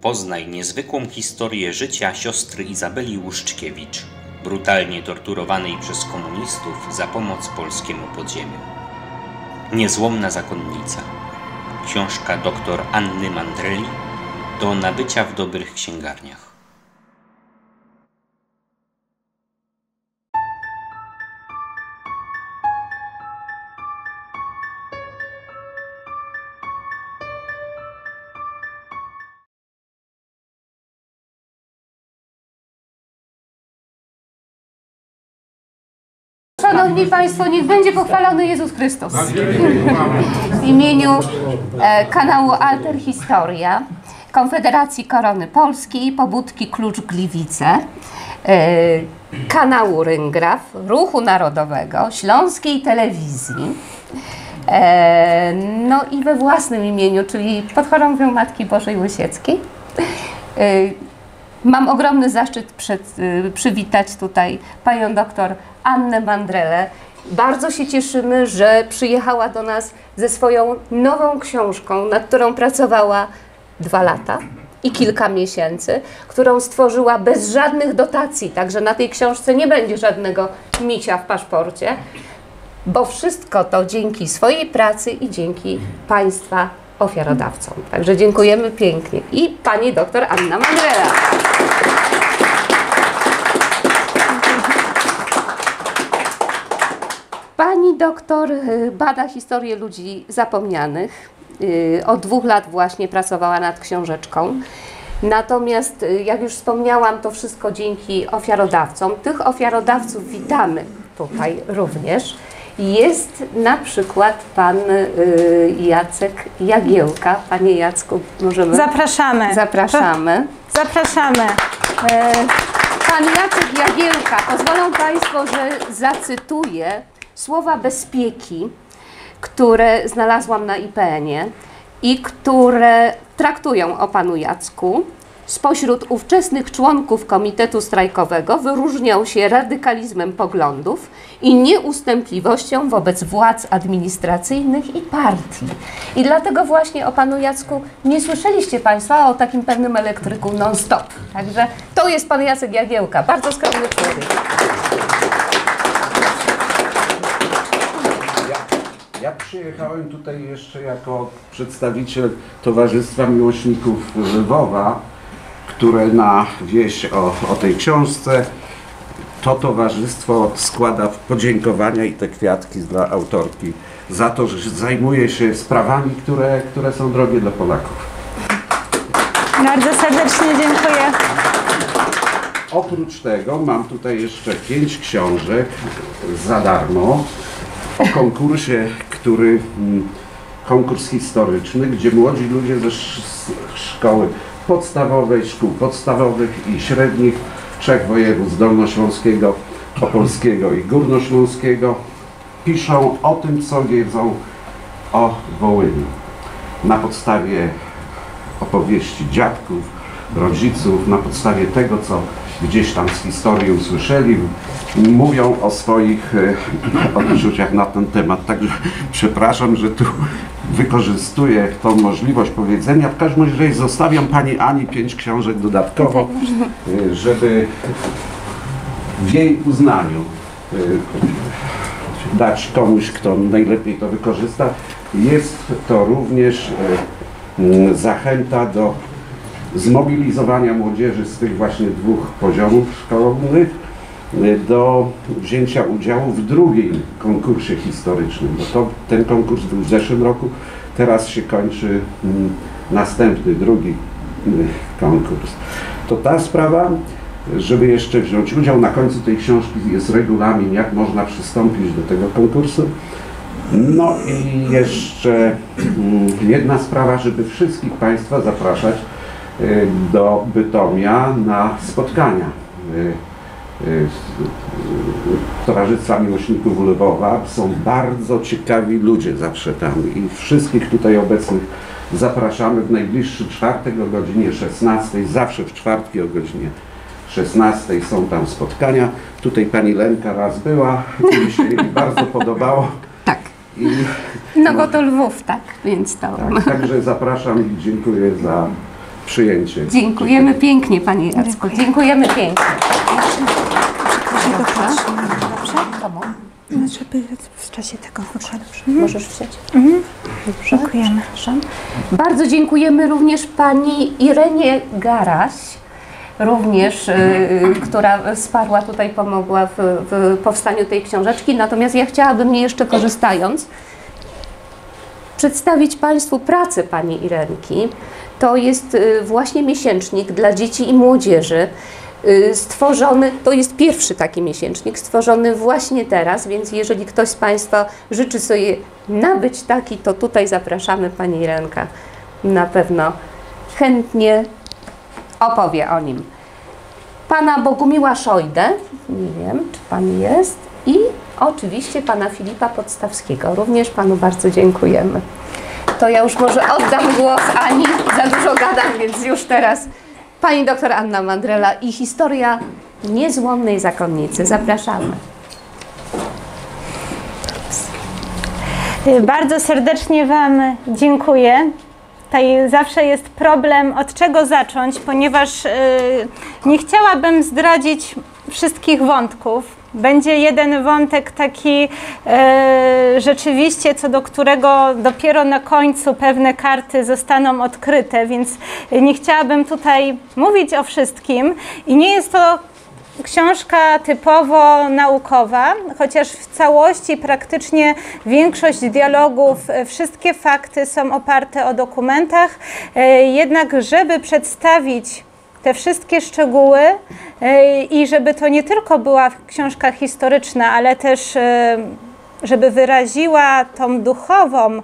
Poznaj niezwykłą historię życia siostry Izabeli Łuszczkiewicz, brutalnie torturowanej przez komunistów za pomoc polskiemu podziemiu. Niezłomna zakonnica. Książka dr Anny Mandreli do nabycia w dobrych księgarniach. Szanowni Państwo, niech będzie pochwalony Jezus Chrystus. W imieniu kanału Alter Historia, Konfederacji Korony Polskiej, Pobudki Klucz Gliwice, kanału Ryngraf, Ruchu Narodowego, Śląskiej Telewizji, no i we własnym imieniu, czyli pod chorągwią Matki Bożej Łysieckiej. Mam ogromny zaszczyt przywitać tutaj panią doktor Annę Mandrelę. Bardzo się cieszymy, że przyjechała do nas ze swoją nową książką, nad którą pracowała 2 lata i kilka miesięcy, którą stworzyła bez żadnych dotacji, także na tej książce nie będzie żadnego micia w paszporcie, bo wszystko to dzięki swojej pracy i dzięki Państwa ofiarodawcom. Także dziękujemy pięknie. I pani doktor Anna Mandrela. Pani doktor bada historię ludzi zapomnianych. Od 2 lat właśnie pracowała nad książeczką. Natomiast, jak już wspomniałam, to wszystko dzięki ofiarodawcom. Tych ofiarodawców witamy tutaj również. Jest na przykład pan Jacek Jagiełka. Panie Jacku, możemy... Zapraszamy. Zapraszamy. Zapraszamy. Pan Jacek Jagiełka, pozwolą Państwo, że zacytuję słowa bezpieki, które znalazłam na IPN-ie i które traktują o panu Jacku. Spośród ówczesnych członków Komitetu Strajkowego wyróżniał się radykalizmem poglądów i nieustępliwością wobec władz administracyjnych i partii. I dlatego właśnie o panu Jacku nie słyszeliście Państwa o takim pewnym elektryku non-stop. Także to jest pan Jacek Jagiełka, bardzo skromny człowiek. Ja przyjechałem tutaj jeszcze jako przedstawiciel Towarzystwa Miłośników Lwowa, które na wieść o tej książce to towarzystwo składa podziękowania i te kwiatki dla autorki za to, że zajmuje się sprawami, które są drogie dla Polaków. Bardzo serdecznie dziękuję. Oprócz tego mam tutaj jeszcze 5 książek za darmo o konkursie, konkurs historyczny, gdzie młodzi ludzie ze szkoły podstawowej, szkół podstawowych i średnich 3 województw dolnośląskiego, opolskiego i górnośląskiego piszą o tym, co wiedzą o Wołyniu. Na podstawie opowieści dziadków, rodziców, na podstawie tego, co gdzieś tam z historii usłyszeli, mówią o swoich odczuciach na ten temat. Także przepraszam, że tu wykorzystuję tą możliwość powiedzenia. W każdym razie zostawiam pani Ani 5 książek dodatkowo, żeby w jej uznaniu dać komuś, kto najlepiej to wykorzysta. Jest to również zachęta do zmobilizowania młodzieży z tych właśnie 2 poziomów szkolnych do wzięcia udziału w drugim konkursie historycznym, bo ten konkurs był w zeszłym roku, teraz się kończy następny, drugi konkurs. To ta sprawa, żeby jeszcze wziąć udział, na końcu tej książki jest regulamin, jak można przystąpić do tego konkursu. No i jeszcze jedna sprawa, żeby wszystkich Państwa zapraszać do Bytomia na spotkania Towarzystwa Miłośników Lwowa. Są bardzo ciekawi ludzie zawsze tam i wszystkich tutaj obecnych zapraszamy w najbliższy czwartek o godzinie 16, zawsze w czwartki o godzinie 16 są tam spotkania. Tutaj pani Lenka raz była i mi się jej bardzo podobało. Tak. No bo to Lwów, tak, więc to... Tak, także zapraszam i dziękuję za przyjęcie. Dziękujemy pięknie, Pani Jacku. Dziękujemy pięknie. Dobrze? Komu? No, żeby w czasie tego wykładu. Możesz wsiąść. Dobrze. Dziękujemy. Przepraszam. Bardzo dziękujemy również Pani Irenie Garaś, również, która wsparła tutaj, pomogła w powstaniu tej książeczki. Natomiast ja chciałabym jeszcze, korzystając, przedstawić Państwu pracę Pani Irenki. To jest właśnie miesięcznik dla dzieci i młodzieży, stworzony, to jest pierwszy taki miesięcznik, stworzony właśnie teraz, więc jeżeli ktoś z Państwa życzy sobie nabyć taki, to tutaj zapraszamy, Pani Irenka na pewno chętnie opowie o nim. Pana Bogumiła Szojdę, nie wiem, czy Pan jest, i oczywiście Pana Filipa Podstawskiego, również Panu bardzo dziękujemy. To ja już może oddam głos Ani, za dużo gadam, więc już teraz Pani doktor Anna Mandrela i historia niezłomnej zakonnicy. Zapraszamy. Bardzo serdecznie Wam dziękuję. Tutaj zawsze jest problem, od czego zacząć, ponieważ nie chciałabym zdradzić wszystkich wątków. Będzie jeden wątek taki rzeczywiście, co do którego dopiero na końcu pewne karty zostaną odkryte, więc nie chciałabym tutaj mówić o wszystkim. I nie jest to książka typowo naukowa, chociaż w całości praktycznie większość dialogów, wszystkie fakty są oparte o dokumentach, jednak żeby przedstawić te wszystkie szczegóły i żeby to nie tylko była książka historyczna, ale też żeby wyraziła tą duchową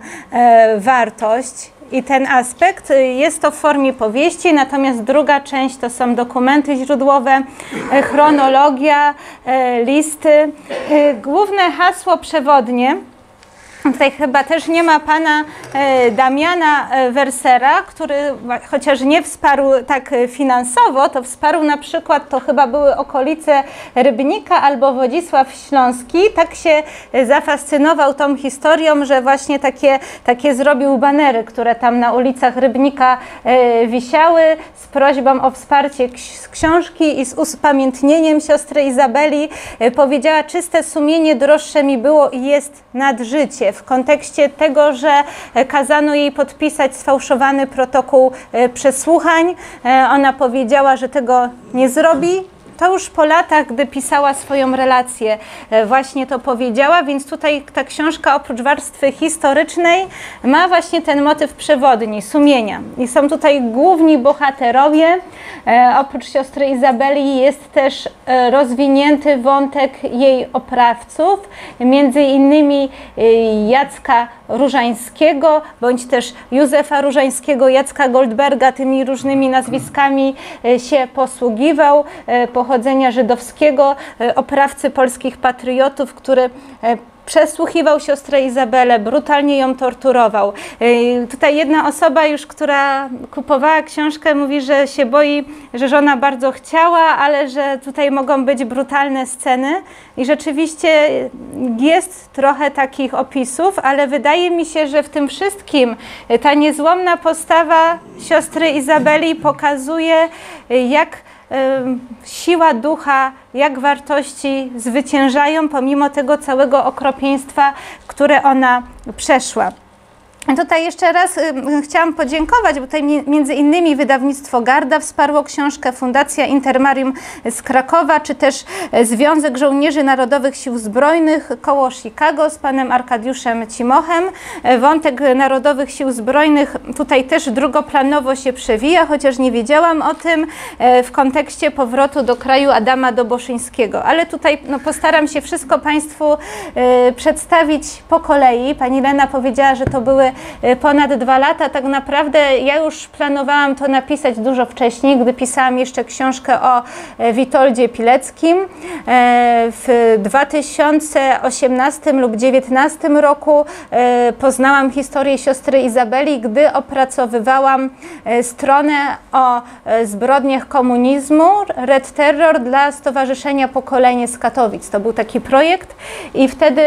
wartość i ten aspekt, jest to w formie powieści, natomiast druga część to są dokumenty źródłowe, chronologia, listy. Główne hasło przewodnie. Tutaj chyba też nie ma pana Damiana Wersera, który chociaż nie wsparł tak finansowo, to wsparł na przykład, to chyba były okolice Rybnika albo Wodzisław Śląski. Tak się zafascynował tą historią, że właśnie takie zrobił banery, które tam na ulicach Rybnika wisiały z prośbą o wsparcie książki i z upamiętnieniem siostry Izabeli. Powiedziała: czyste sumienie droższe mi było i jest nad życie. W kontekście tego, że kazano jej podpisać sfałszowany protokół przesłuchań. Ona powiedziała, że tego nie zrobi. To już po latach, gdy pisała swoją relację, właśnie to powiedziała, więc tutaj ta książka oprócz warstwy historycznej ma właśnie ten motyw przewodni, sumienia. I są tutaj główni bohaterowie. Oprócz siostry Izabeli jest też rozwinięty wątek jej oprawców, między innymi Jacka Różańskiego, bądź też Józefa Różańskiego, Jacka Goldberga, tymi różnymi nazwiskami się posługiwał, pochodzenia żydowskiego, oprawcy polskich patriotów, który przesłuchiwał siostrę Izabelę, brutalnie ją torturował. Tutaj jedna osoba już, która kupowała książkę, mówi, że się boi, że żona bardzo chciała, ale że tutaj mogą być brutalne sceny. I rzeczywiście jest trochę takich opisów, ale wydaje mi się, że w tym wszystkim ta niezłomna postawa siostry Izabeli pokazuje, jak siła ducha, jak wartości zwyciężają pomimo tego całego okropieństwa, które ona przeszła. Tutaj jeszcze raz chciałam podziękować, bo tutaj między innymi wydawnictwo Garda wsparło książkę, Fundacja Intermarium z Krakowa, czy też Związek Żołnierzy Narodowych Sił Zbrojnych koło Chicago z panem Arkadiuszem Cimochem. Wątek Narodowych Sił Zbrojnych tutaj też drugoplanowo się przewija, chociaż nie wiedziałam o tym w kontekście powrotu do kraju Adama Doboszyńskiego. Ale tutaj postaram się wszystko Państwu przedstawić po kolei. Pani Lena powiedziała, że to były ponad 2 lata. Tak naprawdę ja już planowałam to napisać dużo wcześniej, gdy pisałam jeszcze książkę o Witoldzie Pileckim. W 2018 lub 2019 roku poznałam historię siostry Izabeli, gdy opracowywałam stronę o zbrodniach komunizmu, Red Terror dla Stowarzyszenia Pokolenie z Katowic. To był taki projekt i wtedy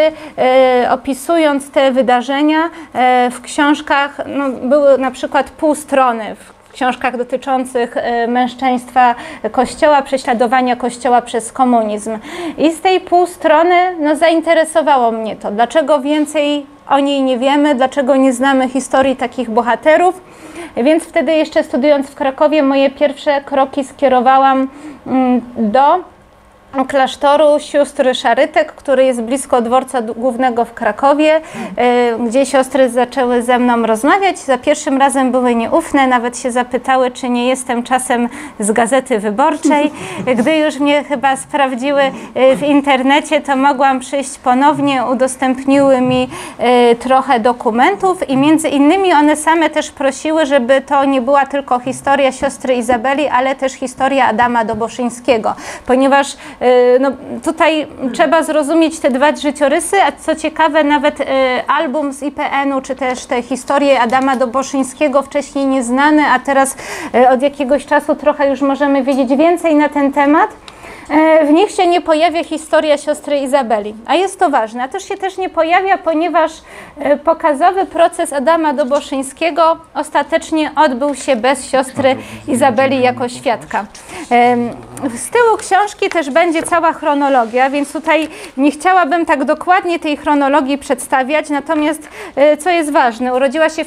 opisując te wydarzenia w książkach były na przykład pół strony, książkach dotyczących męczeństwa Kościoła, prześladowania Kościoła przez komunizm. I z tej pół strony no, zainteresowało mnie to. Dlaczego więcej o niej nie wiemy, dlaczego nie znamy historii takich bohaterów? Więc wtedy jeszcze studiując w Krakowie moje pierwsze kroki skierowałam do klasztoru sióstr Szarytek, który jest blisko dworca głównego w Krakowie, gdzie siostry zaczęły ze mną rozmawiać. Za pierwszym razem były nieufne, nawet się zapytały, czy nie jestem czasem z Gazety Wyborczej. Gdy już mnie chyba sprawdziły w internecie, to mogłam przyjść ponownie, udostępniły mi trochę dokumentów i między innymi one same też prosiły, żeby to nie była tylko historia siostry Izabeli, ale też historia Adama Doboszyńskiego, ponieważ no, tutaj trzeba zrozumieć te dwa życiorysy, a co ciekawe nawet album z IPN-u, czy też te historie Adama Doboszyńskiego wcześniej nieznane, a teraz od jakiegoś czasu trochę już możemy wiedzieć więcej na ten temat. W nich się nie pojawia historia siostry Izabeli, a jest to ważne. A też się nie pojawia, ponieważ pokazowy proces Adama Doboszyńskiego ostatecznie odbył się bez siostry Izabeli jako świadka. Z tyłu książki też będzie cała chronologia, więc tutaj nie chciałabym tak dokładnie tej chronologii przedstawiać, natomiast co jest ważne, urodziła się w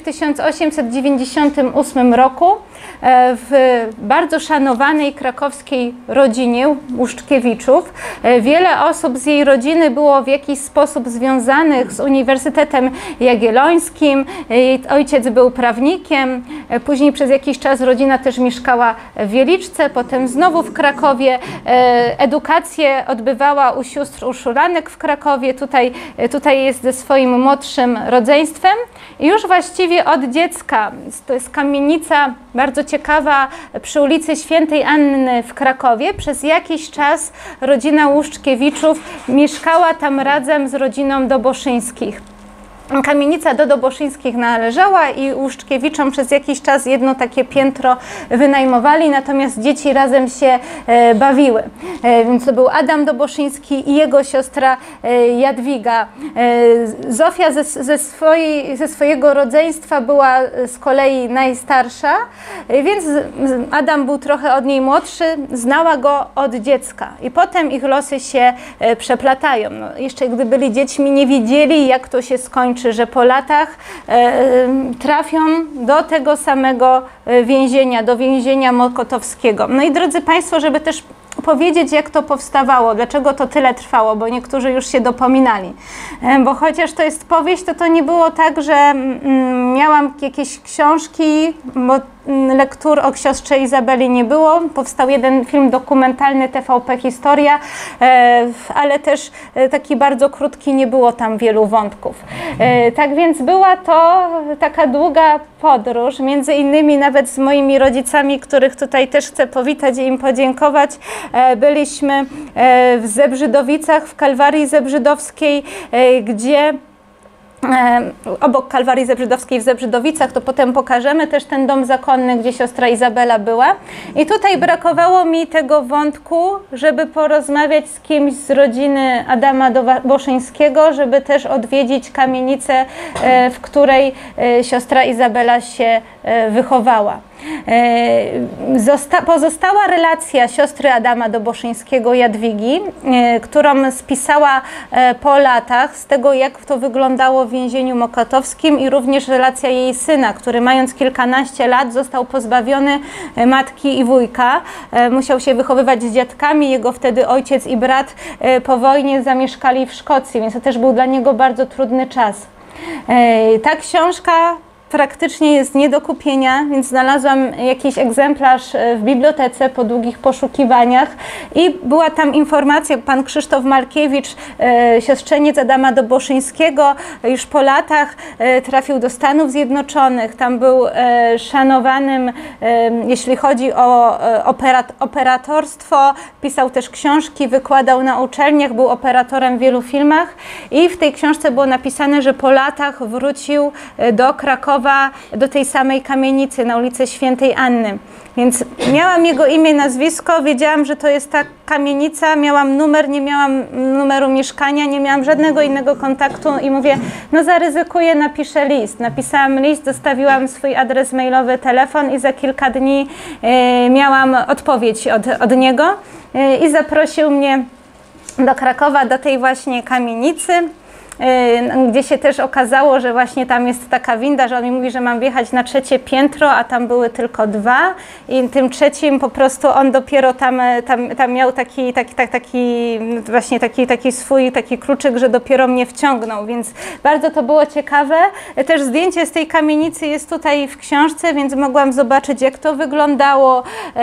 1898 roku w bardzo szanowanej krakowskiej rodzinie Łuszczkiewiczów. Wiele osób z jej rodziny było w jakiś sposób związanych z Uniwersytetem Jagiellońskim. Jej ojciec był prawnikiem, później przez jakiś czas rodzina też mieszkała w Wieliczce, potem znowu w Krakowie. Edukację odbywała u sióstr Urszulanek w Krakowie, tutaj jest ze swoim młodszym rodzeństwem. I już właściwie od dziecka, to jest kamienica bardzo ciekawa przy ulicy Świętej Anny w Krakowie. Przez jakiś czas rodzina Łuszczkiewiczów mieszkała tam razem z rodziną Doboszyńskich. Kamienica do Doboszyńskich należała i Łuszczkiewiczom przez jakiś czas jedno takie piętro wynajmowali, natomiast dzieci razem się bawiły. Więc to był Adam Doboszyński i jego siostra Jadwiga. Zofia ze swojego rodzeństwa była z kolei najstarsza, więc Adam był trochę od niej młodszy, znała go od dziecka i potem ich losy się przeplatają. No, jeszcze gdy byli dziećmi, nie wiedzieli, jak to się skończy, że po latach trafią do tego samego więzienia, do więzienia mokotowskiego. No i drodzy Państwo, żeby też powiedzieć, jak to powstawało, dlaczego to tyle trwało, bo niektórzy już się dopominali. Bo chociaż to jest powieść, to nie było tak, że miałam jakieś książki, bo lektur o siostrze Izabeli nie było. Powstał jeden film dokumentalny TVP Historia, ale też taki bardzo krótki, nie było tam wielu wątków. Tak więc była to taka długa podróż, między innymi nawet z moimi rodzicami, których tutaj też chcę powitać i im podziękować. Byliśmy w Zebrzydowicach, w Kalwarii Zebrzydowskiej, gdzie obok Kalwarii Zebrzydowskiej w Zebrzydowicach, to potem pokażemy też ten dom zakonny, gdzie siostra Izabela była. I tutaj brakowało mi tego wątku, żeby porozmawiać z kimś z rodziny Adama Doboszyńskiego, żeby też odwiedzić kamienicę, w której siostra Izabela się wychowała. Pozostała relacja siostry Adama Doboszyńskiego, Jadwigi, którą spisała po latach, z tego jak to wyglądało w więzieniu mokotowskim, i również relacja jej syna, który mając kilkanaście lat został pozbawiony matki i wujka. Musiał się wychowywać z dziadkami, jego wtedy ojciec i brat po wojnie zamieszkali w Szkocji, więc to też był dla niego bardzo trudny czas. Ta książka praktycznie jest nie do kupienia, więc znalazłam jakiś egzemplarz w bibliotece po długich poszukiwaniach i była tam informacja, pan Krzysztof Malkiewicz, siostrzeniec Adama Doboszyńskiego, już po latach trafił do Stanów Zjednoczonych, tam był szanowanym, jeśli chodzi o operatorstwo, pisał też książki, wykładał na uczelniach, był operatorem w wielu filmach i w tej książce było napisane, że po latach wrócił do Krakowa Krakowa do tej samej kamienicy na ulicy Świętej Anny. Więc miałam jego imię, nazwisko, wiedziałam, że to jest ta kamienica, miałam numer, nie miałam numeru mieszkania, nie miałam żadnego innego kontaktu i mówię, no zaryzykuję, napiszę list. Napisałam list, zostawiłam swój adres mailowy, telefon i za kilka dni miałam odpowiedź od niego i zaprosił mnie do Krakowa, do tej właśnie kamienicy, gdzie się też okazało, że właśnie tam jest taka winda, że on mi mówi, że mam wjechać na 3. piętro, a tam były tylko 2 i tym 3. po prostu on dopiero tam miał taki swój kluczyk, że dopiero mnie wciągnął, więc bardzo to było ciekawe. Też zdjęcie z tej kamienicy jest tutaj w książce, więc mogłam zobaczyć, jak to wyglądało,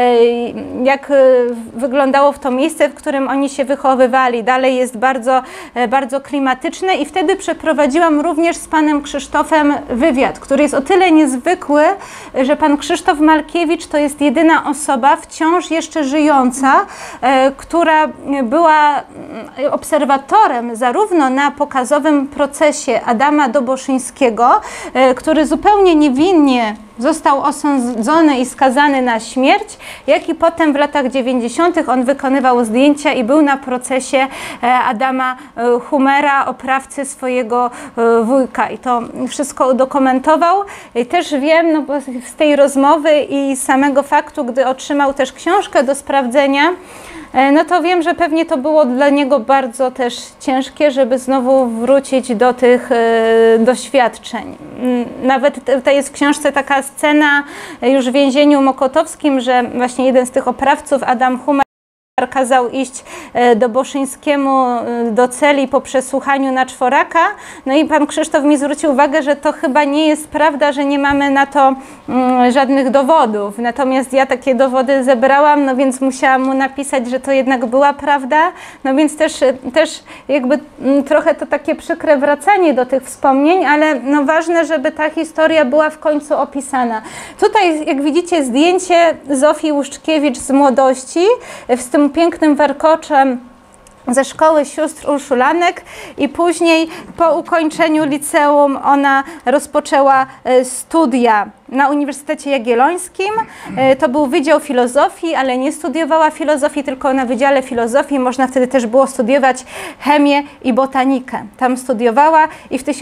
jak wyglądało w to miejsce, w którym oni się wychowywali. Dalej jest bardzo klimatyczne i wtedy przeprowadziłam również z panem Krzysztofem wywiad, który jest o tyle niezwykły, że pan Krzysztof Malkiewicz to jest jedyna osoba wciąż jeszcze żyjąca, która była obserwatorem zarówno na pokazowym procesie Adama Doboszyńskiego, który zupełnie niewinnie został osądzony i skazany na śmierć, jak i potem w latach 90. on wykonywał zdjęcia i był na procesie Adama Humera, oprawcy swojego wujka, i to wszystko udokumentował. I też wiem, no bo z tej rozmowy i samego faktu, gdy otrzymał też książkę do sprawdzenia, no to wiem, że pewnie to było dla niego bardzo też ciężkie, żeby znowu wrócić do tych doświadczeń. Nawet tutaj jest w książce taka scena już w więzieniu mokotowskim, że właśnie jeden z tych oprawców, Adam Humer, kazał iść Doboszyńskiemu do celi po przesłuchaniu na czworaka. No i pan Krzysztof mi zwrócił uwagę, że to chyba nie jest prawda, że nie mamy na to żadnych dowodów. Natomiast ja takie dowody zebrałam, no więc musiałam mu napisać, że to jednak była prawda. No więc też jakby trochę to takie przykre wracanie do tych wspomnień, ale no ważne, żeby ta historia była w końcu opisana. Tutaj, jak widzicie, zdjęcie Zofii Łuszczkiewicz z młodości, z tym pięknym warkoczem ze szkoły sióstr Urszulanek, i później po ukończeniu liceum ona rozpoczęła studia na Uniwersytecie Jagiellońskim. To był Wydział Filozofii, ale nie studiowała filozofii, tylko na Wydziale Filozofii można wtedy też było studiować chemię i botanikę. Tam studiowała i w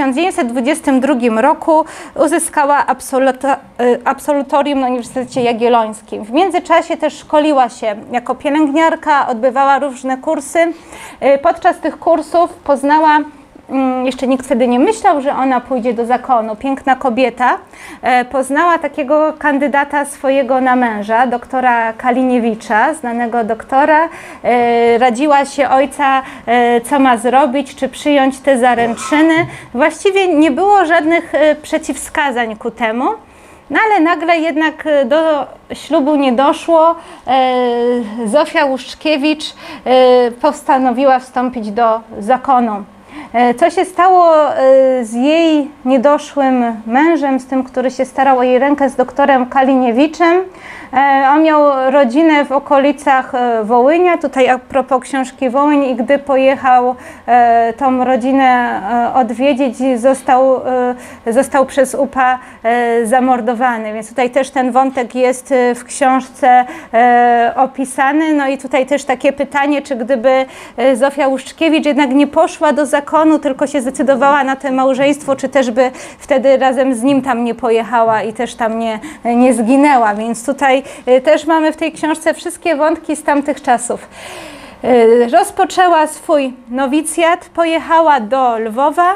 1922 roku uzyskała absolutorium na Uniwersytecie Jagiellońskim. W międzyczasie też szkoliła się jako pielęgniarka, odbywała różne kursy. Podczas tych kursów poznała, jeszcze nikt wtedy nie myślał, że ona pójdzie do zakonu, piękna kobieta, poznała takiego kandydata swojego na męża, doktora Kaliniewicza, znanego doktora. Radziła się ojca, co ma zrobić, czy przyjąć te zaręczyny. Właściwie nie było żadnych przeciwwskazań ku temu. No ale nagle jednak do ślubu nie doszło. Zofia Łuszczkiewicz postanowiła wstąpić do zakonu. Co się stało z jej niedoszłym mężem, z tym, który się starał o jej rękę, z doktorem Kaliniewiczem? On miał rodzinę w okolicach Wołynia, tutaj a propos książki Wołyń, i gdy pojechał tą rodzinę odwiedzić, został przez UPA zamordowany, więc tutaj też ten wątek jest w książce opisany. No i tutaj też takie pytanie, czy gdyby Zofia Łuszczkiewicz jednak nie poszła do zakonu, tylko się zdecydowała na to małżeństwo, czy też by wtedy razem z nim tam nie pojechała i też tam nie zginęła, więc tutaj też mamy w tej książce wszystkie wątki z tamtych czasów. Rozpoczęła swój nowicjat, pojechała do Lwowa.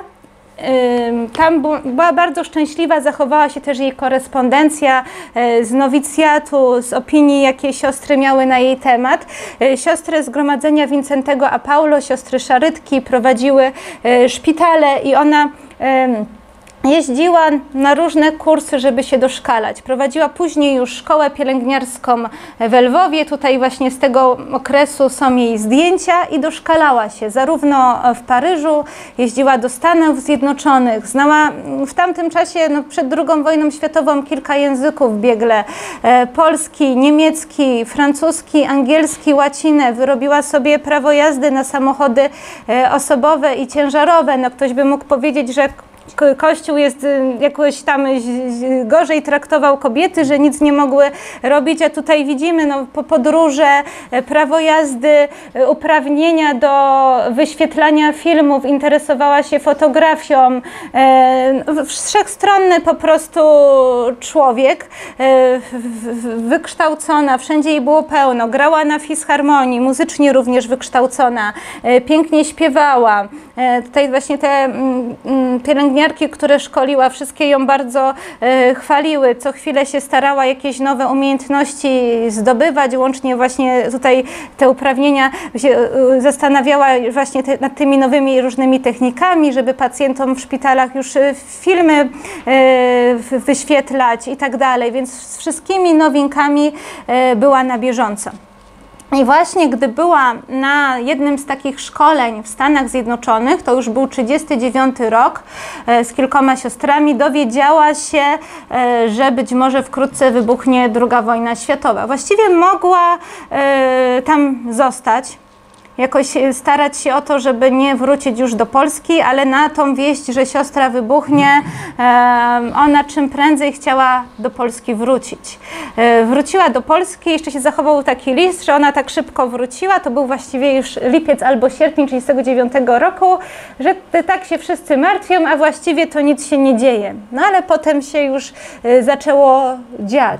Tam była bardzo szczęśliwa, zachowała się też jej korespondencja z nowicjatu, z opinii, jakie siostry miały na jej temat. Siostry Zgromadzenia Wincentego a Paulo, siostry Szarytki, prowadziły szpitale i ona jeździła na różne kursy, żeby się doszkalać. Prowadziła później już szkołę pielęgniarską w Lwowie. Tutaj właśnie z tego okresu są jej zdjęcia i doszkalała się zarówno w Paryżu, jeździła do Stanów Zjednoczonych. Znała w tamtym czasie, no, przed II wojną światową, kilka języków biegle. Polski, niemiecki, francuski, angielski, łacinę. Wyrobiła sobie prawo jazdy na samochody osobowe i ciężarowe. No, ktoś by mógł powiedzieć, że Kościół jest jakoś tam gorzej traktował kobiety, że nic nie mogły robić, a tutaj widzimy no, podróże, prawo jazdy, uprawnienia do wyświetlania filmów, interesowała się fotografią, wszechstronny po prostu człowiek, wykształcona, wszędzie jej było pełno, grała na fisharmonii, muzycznie również wykształcona, pięknie śpiewała. Tutaj właśnie te pielęgniarki, które szkoliła, wszystkie ją bardzo chwaliły. Co chwilę się starała jakieś nowe umiejętności zdobywać, łącznie właśnie tutaj te uprawnienia się zastanawiała właśnie nad tymi nowymi różnymi technikami, żeby pacjentom w szpitalach już filmy wyświetlać i tak dalej, więc z wszystkimi nowinkami była na bieżąco. I właśnie gdy była na jednym z takich szkoleń w Stanach Zjednoczonych, to już był 1939 rok, z kilkoma siostrami, dowiedziała się, że być może wkrótce wybuchnie II wojna światowa. Właściwie mogła tam zostać, jakoś starać się o to, żeby nie wrócić już do Polski, ale na tą wieść, że siostra wybuchnie, ona czym prędzej chciała do Polski wrócić. Wróciła do Polski, jeszcze się zachował taki list, że ona tak szybko wróciła, to był właściwie już lipiec albo sierpień 1939 roku, że tak się wszyscy martwią, a właściwie to nic się nie dzieje. No ale potem się już zaczęło dziać.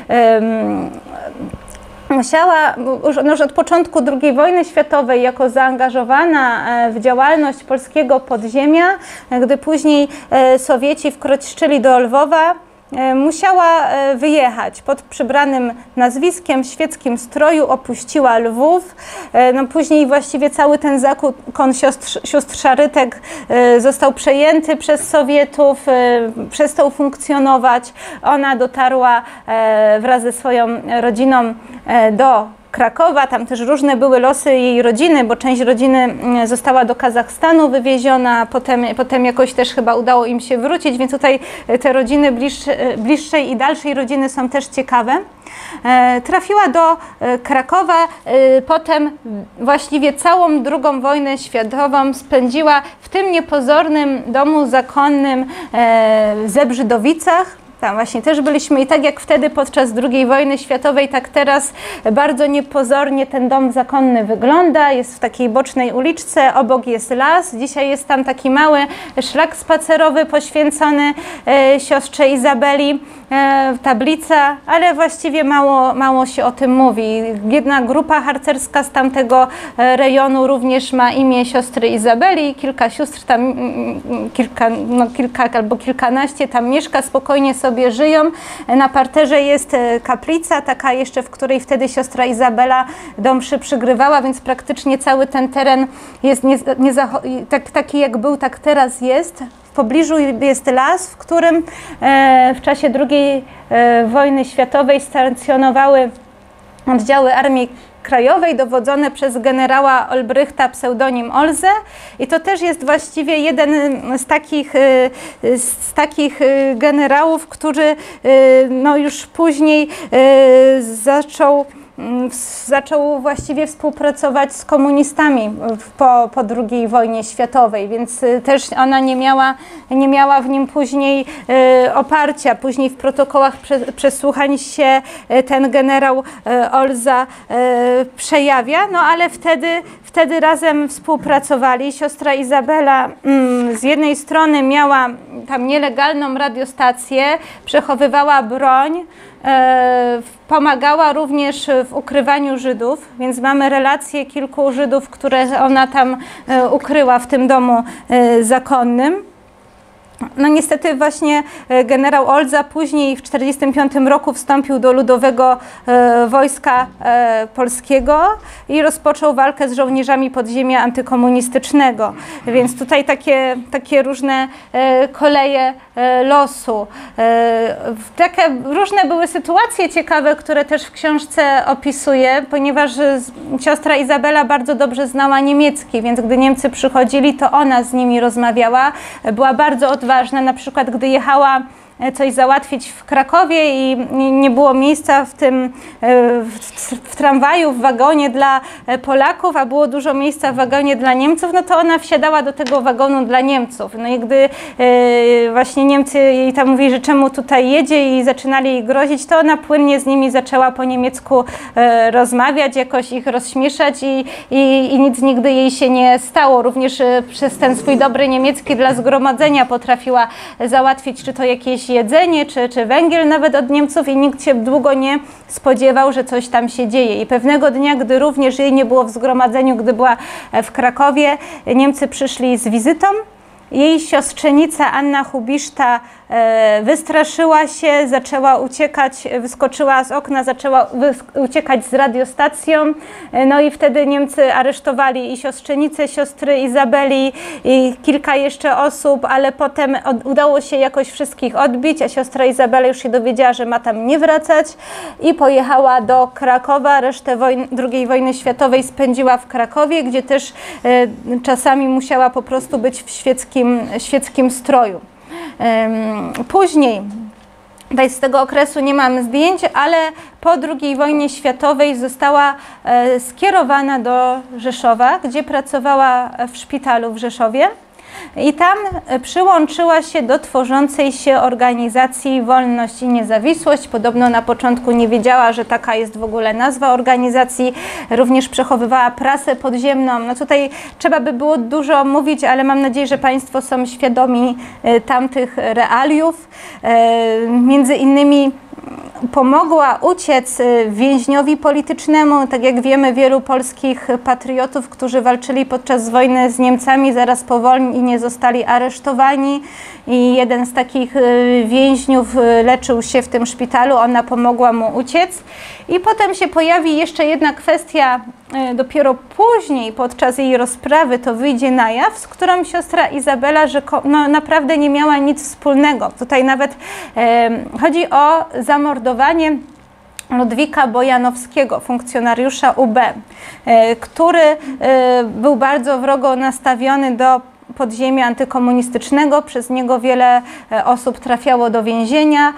Musiała, już od początku II wojny światowej, jako zaangażowana w działalność polskiego podziemia, gdy później Sowieci wkroczyli do Lwowa, musiała wyjechać pod przybranym nazwiskiem, w świeckim stroju, opuściła Lwów. No później właściwie cały ten zakon sióstr Szarytek został przejęty przez Sowietów, przestał funkcjonować. Ona dotarła wraz ze swoją rodziną do Krakowa, tam też różne były losy jej rodziny, bo część rodziny została do Kazachstanu wywieziona, potem jakoś też chyba udało im się wrócić, więc tutaj te rodziny bliższej i dalszej rodziny są też ciekawe. Trafiła do Krakowa, potem właściwie całą II wojnę światową spędziła w tym niepozornym domu zakonnym w Zebrzydowicach. Tam właśnie też byliśmy i tak jak wtedy podczas II wojny światowej, tak teraz bardzo niepozornie ten dom zakonny wygląda. Jest w takiej bocznej uliczce, obok jest las. Dzisiaj jest tam taki mały szlak spacerowy poświęcony siostrze Izabeli, tablica, ale właściwie mało się o tym mówi. Jedna grupa harcerska z tamtego rejonu również ma imię siostry Izabeli. Kilka sióstr tam, kilka albo kilkanaście tam mieszka, spokojnie sobie żyją. Na parterze jest kaplica, taka jeszcze, w której wtedy siostra Izabela do mszy przygrywała, więc praktycznie cały ten teren jest taki jak był, tak teraz jest. W pobliżu jest las, w którym w czasie II wojny światowej stacjonowały oddziały Armii Krajowej dowodzone przez generała Olbrychta, pseudonim Olze, i to też jest właściwie jeden z takich generałów, który no już później zaczął właściwie współpracować z komunistami po II wojnie światowej, więc też ona nie miała w nim później oparcia. Później w protokołach przesłuchań się ten generał Olza przejawia, no ale wtedy razem współpracowali. Siostra Izabela z jednej strony miała tam nielegalną radiostację, przechowywała broń, pomagała również w ukrywaniu Żydów, więc mamy relacje kilku Żydów, które ona tam ukryła w tym domu zakonnym. No niestety właśnie generał Olza później w 1945 roku wstąpił do Ludowego Wojska Polskiego i rozpoczął walkę z żołnierzami podziemia antykomunistycznego. Więc tutaj takie różne koleje losu. Takie różne były sytuacje ciekawe, które też w książce opisuję, ponieważ siostra Izabela bardzo dobrze znała niemiecki, więc gdy Niemcy przychodzili, to ona z nimi rozmawiała. Była bardzo odważna, na przykład gdy jechała coś załatwić w Krakowie i nie było miejsca w tramwaju, w wagonie dla Polaków, a było dużo miejsca w wagonie dla Niemców, no to ona wsiadała do tego wagonu dla Niemców. No i gdy właśnie Niemcy jej tam mówili, że czemu tutaj jedzie i zaczynali jej grozić, to ona płynnie z nimi zaczęła po niemiecku rozmawiać, jakoś ich rozśmieszać i nic nigdy jej się nie stało. Również przez ten swój dobry niemiecki dla zgromadzenia potrafiła załatwić czy to jakieś jedzenie, czy węgiel nawet od Niemców i nikt się długo nie spodziewał, że coś tam się dzieje. I pewnego dnia, gdy również jej nie było w zgromadzeniu, gdy była w Krakowie, Niemcy przyszli z wizytą. Jej siostrzenica Anna Hubiszta wystraszyła się, zaczęła uciekać, wyskoczyła z okna, zaczęła uciekać z radiostacją. No i wtedy Niemcy aresztowali i siostrzenicę siostry Izabeli i kilka jeszcze osób, ale potem udało się jakoś wszystkich odbić, a siostra Izabela już się dowiedziała, że ma tam nie wracać i pojechała do Krakowa. Resztę II wojny światowej spędziła w Krakowie, gdzie też czasami musiała po prostu być w świeckim stroju. Później, z tego okresu nie mam zdjęć, ale po II wojnie światowej została skierowana do Rzeszowa, gdzie pracowała w szpitalu w Rzeszowie. I tam przyłączyła się do tworzącej się organizacji Wolność i Niezawisłość. Podobno na początku nie wiedziała, że taka jest w ogóle nazwa organizacji. Również przechowywała prasę podziemną. No tutaj trzeba by było dużo mówić, ale mam nadzieję, że Państwo są świadomi tamtych realiów. Między innymi pomogła uciec więźniowi politycznemu. Tak jak wiemy, wielu polskich patriotów, którzy walczyli podczas wojny z Niemcami, zaraz po wojnie nie zostali aresztowani i jeden z takich więźniów leczył się w tym szpitalu, ona pomogła mu uciec. I potem się pojawi jeszcze jedna kwestia, dopiero później podczas jej rozprawy to wyjdzie na jaw, z którą siostra Izabela naprawdę nie miała nic wspólnego. Tutaj nawet chodzi o zamordowanie Ludwika Bojanowskiego, funkcjonariusza UB, który był bardzo wrogo nastawiony do podziemia antykomunistycznego. Przez niego wiele osób trafiało do więzienia.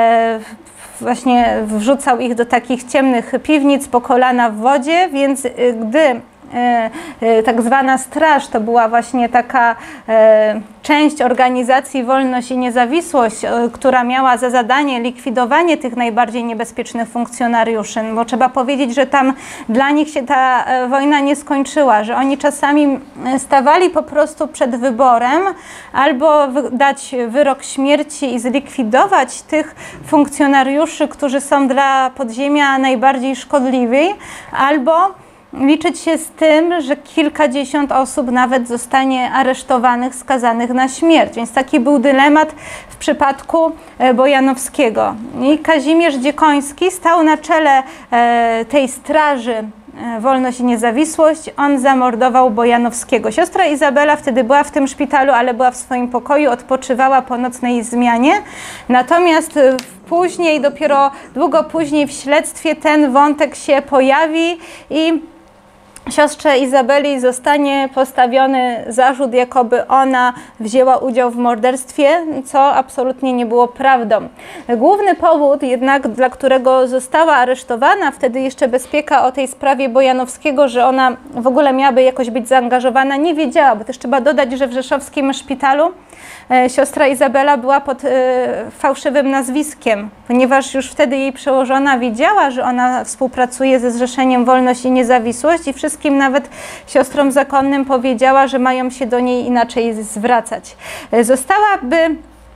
Właśnie wrzucał ich do takich ciemnych piwnic po kolana w wodzie, więc gdy tak zwana straż, to była właśnie taka część organizacji Wolność i Niezawisłość, która miała za zadanie likwidowanie tych najbardziej niebezpiecznych funkcjonariuszy, bo trzeba powiedzieć, że tam dla nich się ta wojna nie skończyła, że oni czasami stawali po prostu przed wyborem albo dać wyrok śmierci i zlikwidować tych funkcjonariuszy, którzy są dla podziemia najbardziej szkodliwi, albo liczyć się z tym, że kilkadziesiąt osób nawet zostanie aresztowanych, skazanych na śmierć. Więc taki był dylemat w przypadku Bojanowskiego. I Kazimierz Dziekoński stał na czele tej straży Wolność i Niezawisłość. On zamordował Bojanowskiego. Siostra Izabela wtedy była w tym szpitalu, ale była w swoim pokoju, odpoczywała po nocnej zmianie. Natomiast później, dopiero długo później w śledztwie ten wątek się pojawi i siostrze Izabeli zostanie postawiony zarzut, jakoby ona wzięła udział w morderstwie, co absolutnie nie było prawdą. Główny powód jednak, dla którego została aresztowana, wtedy jeszcze bezpieka o tej sprawie Bojanowskiego, że ona w ogóle miałaby jakoś być zaangażowana, nie wiedziała, bo też trzeba dodać, że w rzeszowskim szpitalu siostra Izabela była pod fałszywym nazwiskiem, ponieważ już wtedy jej przełożona wiedziała, że ona współpracuje ze Zrzeszeniem Wolność i Niezawisłość i wszystkim, nawet siostrom zakonnym, powiedziała, że mają się do niej inaczej zwracać. Zostałaby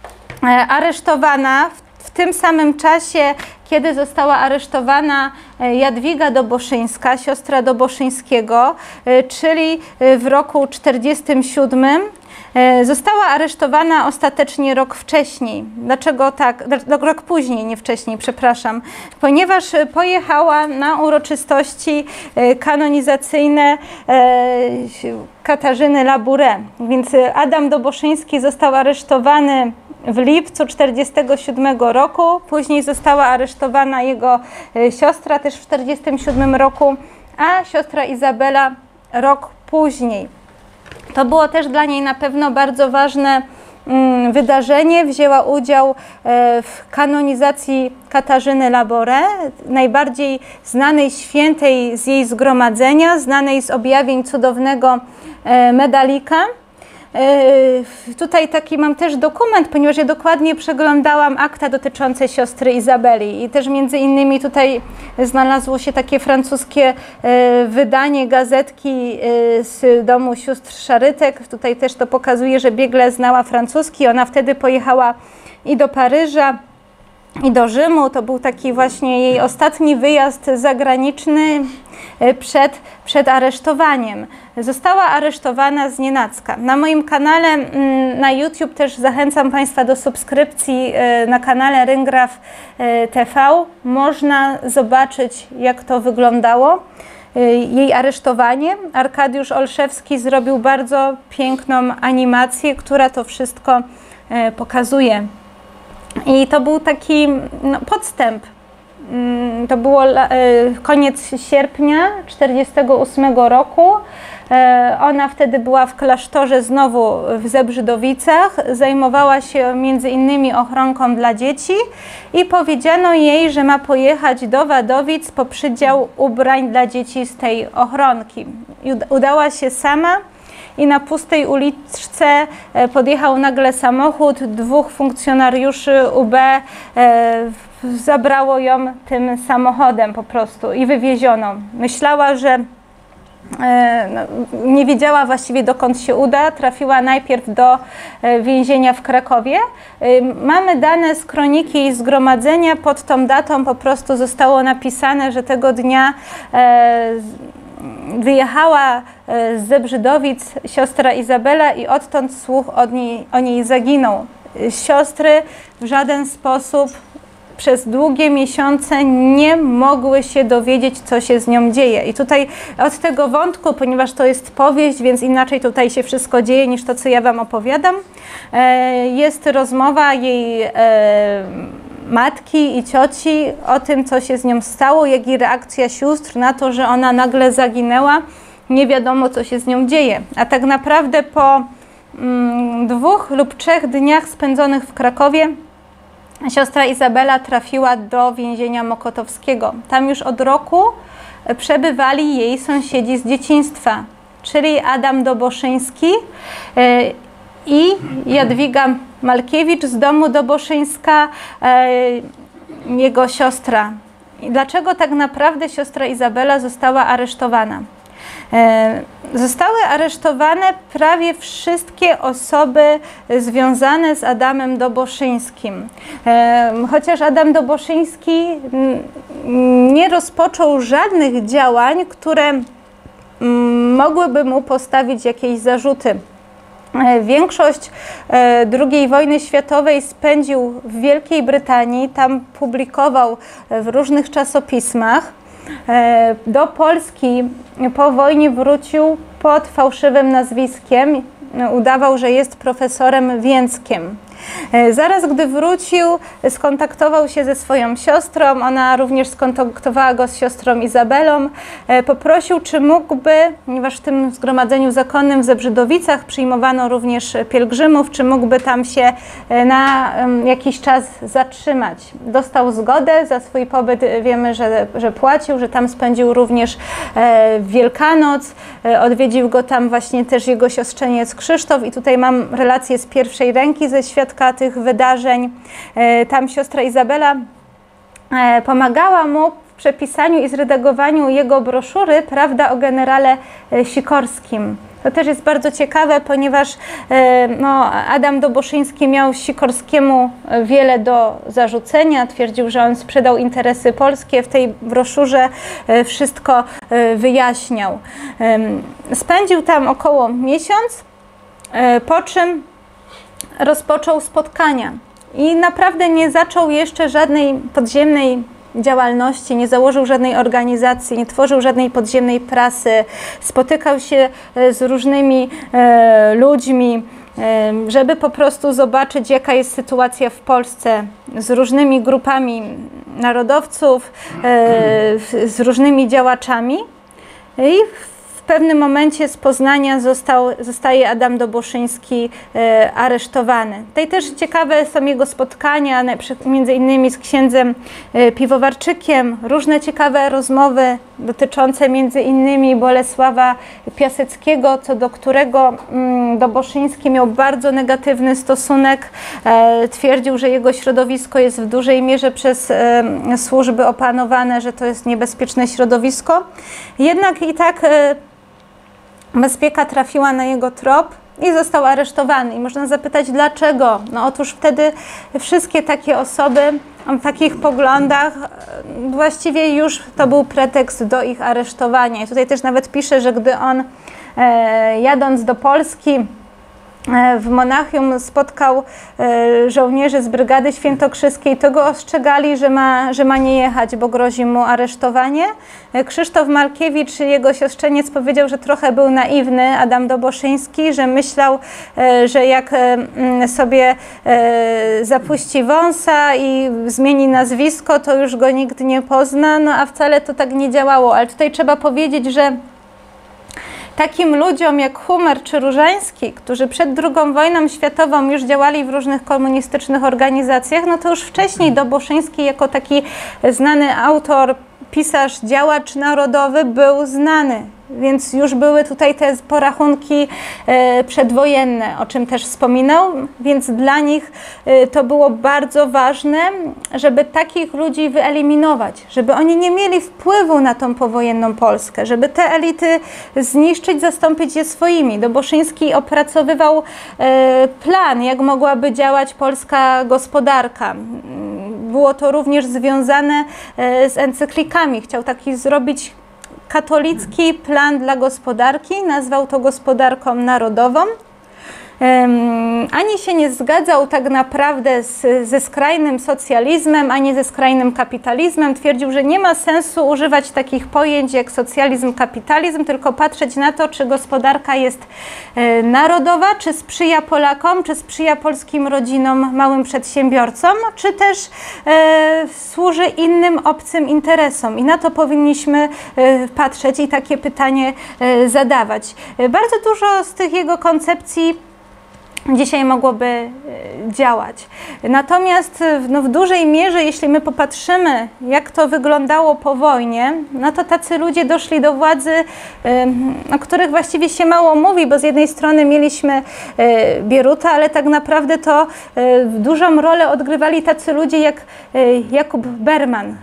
aresztowana w tym samym czasie, kiedy została aresztowana Jadwiga Doboszyńska, siostra Doboszyńskiego, czyli w roku 1947. Została aresztowana ostatecznie rok wcześniej. Dlaczego tak? Rok później, nie wcześniej, przepraszam. Ponieważ pojechała na uroczystości kanonizacyjne Katarzyny Labouré. Więc Adam Doboszyński został aresztowany w lipcu 1947 roku. Później została aresztowana jego siostra też w 1947 roku, a siostra Izabela rok później. To było też dla niej na pewno bardzo ważne wydarzenie, wzięła udział w kanonizacji Katarzyny Labore, najbardziej znanej świętej z jej zgromadzenia, znanej z objawień cudownego medalika. Tutaj taki mam też dokument, ponieważ ja dokładnie przeglądałam akta dotyczące siostry Izabeli i też między innymi tutaj znalazło się takie francuskie wydanie gazetki z domu sióstr Szarytek. Tutaj też to pokazuje, że biegle znała francuski. Ona wtedy pojechała i do Paryża, i do Rzymu. To był taki właśnie jej ostatni wyjazd zagraniczny przed aresztowaniem. Została aresztowana znienacka. Na moim kanale na YouTube też zachęcam Państwa do subskrypcji na kanale Ryngraf TV. Można zobaczyć, jak to wyglądało. Jej aresztowanie. Arkadiusz Olszewski zrobił bardzo piękną animację, która to wszystko pokazuje. I to był taki podstęp. To było koniec sierpnia 1948 roku. Ona wtedy była w klasztorze znowu w Zebrzydowicach. Zajmowała się między innymi ochronką dla dzieci i powiedziano jej, że ma pojechać do Wadowic po przydział ubrań dla dzieci z tej ochronki. Udała się sama. I na pustej uliczce podjechał nagle samochód, 2 funkcjonariuszy UB zabrało ją tym samochodem po prostu i wywieziono. Myślała, że nie wiedziała właściwie, dokąd się uda. Trafiła najpierw do więzienia w Krakowie. Mamy dane z kroniki i zgromadzenia. Pod tą datą po prostu zostało napisane, że tego dnia wyjechała z Zebrzydowic siostra Izabela i odtąd słuch o niej zaginął. Siostry w żaden sposób przez długie miesiące nie mogły się dowiedzieć, co się z nią dzieje. I tutaj od tego wątku, ponieważ to jest powieść, więc inaczej tutaj się wszystko dzieje niż to, co ja Wam opowiadam, jest rozmowa jej matki i cioci o tym, co się z nią stało, jak i reakcja sióstr na to, że ona nagle zaginęła. Nie wiadomo, co się z nią dzieje. A tak naprawdę po 2 lub 3 dniach spędzonych w Krakowie siostra Izabela trafiła do więzienia mokotowskiego. Tam już od roku przebywali jej sąsiedzi z dzieciństwa, czyli Adam Doboszyński i Jadwiga Malkiewicz z domu Doboszyńska, jego siostra. I dlaczego tak naprawdę siostra Izabela została aresztowana? Zostały aresztowane prawie wszystkie osoby związane z Adamem Doboszyńskim. Chociaż Adam Doboszyński nie rozpoczął żadnych działań, które mogłyby mu postawić jakieś zarzuty. Większość II wojny światowej spędził w Wielkiej Brytanii, tam publikował w różnych czasopismach. Do Polski po wojnie wrócił pod fałszywym nazwiskiem, udawał, że jest profesorem Więckiem. Zaraz gdy wrócił, skontaktował się ze swoją siostrą, ona również skontaktowała go z siostrą Izabelą, poprosił, czy mógłby, ponieważ w tym zgromadzeniu zakonnym w Zebrzydowicach przyjmowano również pielgrzymów, czy mógłby tam się na jakiś czas zatrzymać. Dostał zgodę, za swój pobyt wiemy, że płacił, że tam spędził również Wielkanoc, odwiedził go tam właśnie też jego siostrzeniec Krzysztof i tutaj mam relację z pierwszej ręki ze świadka tych wydarzeń. Tam siostra Izabela pomagała mu w przepisaniu i zredagowaniu jego broszury Prawda o generale Sikorskim. To też jest bardzo ciekawe, ponieważ Adam Doboszyński miał Sikorskiemu wiele do zarzucenia. Twierdził, że on sprzedał interesy polskie. W tej broszurze wszystko wyjaśniał. Spędził tam około miesiąc, po czym rozpoczął spotkania i naprawdę nie zaczął jeszcze żadnej podziemnej działalności, nie założył żadnej organizacji, nie tworzył żadnej podziemnej prasy, spotykał się z różnymi ludźmi, żeby po prostu zobaczyć, jaka jest sytuacja w Polsce, z różnymi grupami narodowców, z różnymi działaczami. I w w pewnym momencie z Poznania zostaje Adam Doboszyński aresztowany. Tutaj też ciekawe są jego spotkania, między innymi z księdzem Piwowarczykiem, różne ciekawe rozmowy dotyczące między innymi Bolesława Piaseckiego, co do którego Doboszyński miał bardzo negatywny stosunek. Twierdził, że jego środowisko jest w dużej mierze przez służby opanowane, że to jest niebezpieczne środowisko. Jednak i tak bezpieka trafiła na jego trop i został aresztowany. I można zapytać, dlaczego? No otóż wtedy wszystkie takie osoby o takich poglądach, właściwie już to był pretekst do ich aresztowania. I tutaj też nawet pisze, że gdy on jadąc do Polski w Monachium spotkał żołnierzy z Brygady Świętokrzyskiej, to go ostrzegali, że ma nie jechać, bo grozi mu aresztowanie. Krzysztof Malkiewicz, jego siostrzeniec, powiedział, że trochę był naiwny Adam Doboszyński, że myślał, że jak sobie zapuści wąsa i zmieni nazwisko, to już go nikt nie pozna, no a wcale to tak nie działało. Ale tutaj trzeba powiedzieć, że takim ludziom jak Humer czy Różański, którzy przed II wojną światową już działali w różnych komunistycznych organizacjach, no to już wcześniej Doboszyński jako taki znany autor, pisarz, działacz narodowy był znany. Więc już były tutaj te porachunki przedwojenne, o czym też wspominał, więc dla nich to było bardzo ważne, żeby takich ludzi wyeliminować, żeby oni nie mieli wpływu na tą powojenną Polskę, żeby te elity zniszczyć, zastąpić je swoimi. Doboszyński opracowywał plan, jak mogłaby działać polska gospodarka. Było to również związane z encyklikami. Chciał taki zrobić katolicki plan dla gospodarki, nazwał to gospodarką narodową. Ani się nie zgadzał tak naprawdę ze skrajnym socjalizmem, ani ze skrajnym kapitalizmem. Twierdził, że nie ma sensu używać takich pojęć jak socjalizm, kapitalizm, tylko patrzeć na to, czy gospodarka jest narodowa, czy sprzyja Polakom, czy sprzyja polskim rodzinom, małym przedsiębiorcom, czy też służy innym obcym interesom. I na to powinniśmy patrzeć i takie pytanie zadawać. Bardzo dużo z tych jego koncepcji dzisiaj mogłoby działać. Natomiast w dużej mierze, jeśli my popatrzymy, jak to wyglądało po wojnie, no to tacy ludzie doszli do władzy, o których właściwie się mało mówi, bo z jednej strony mieliśmy Bieruta, ale tak naprawdę to dużą rolę odgrywali tacy ludzie jak Jakub Berman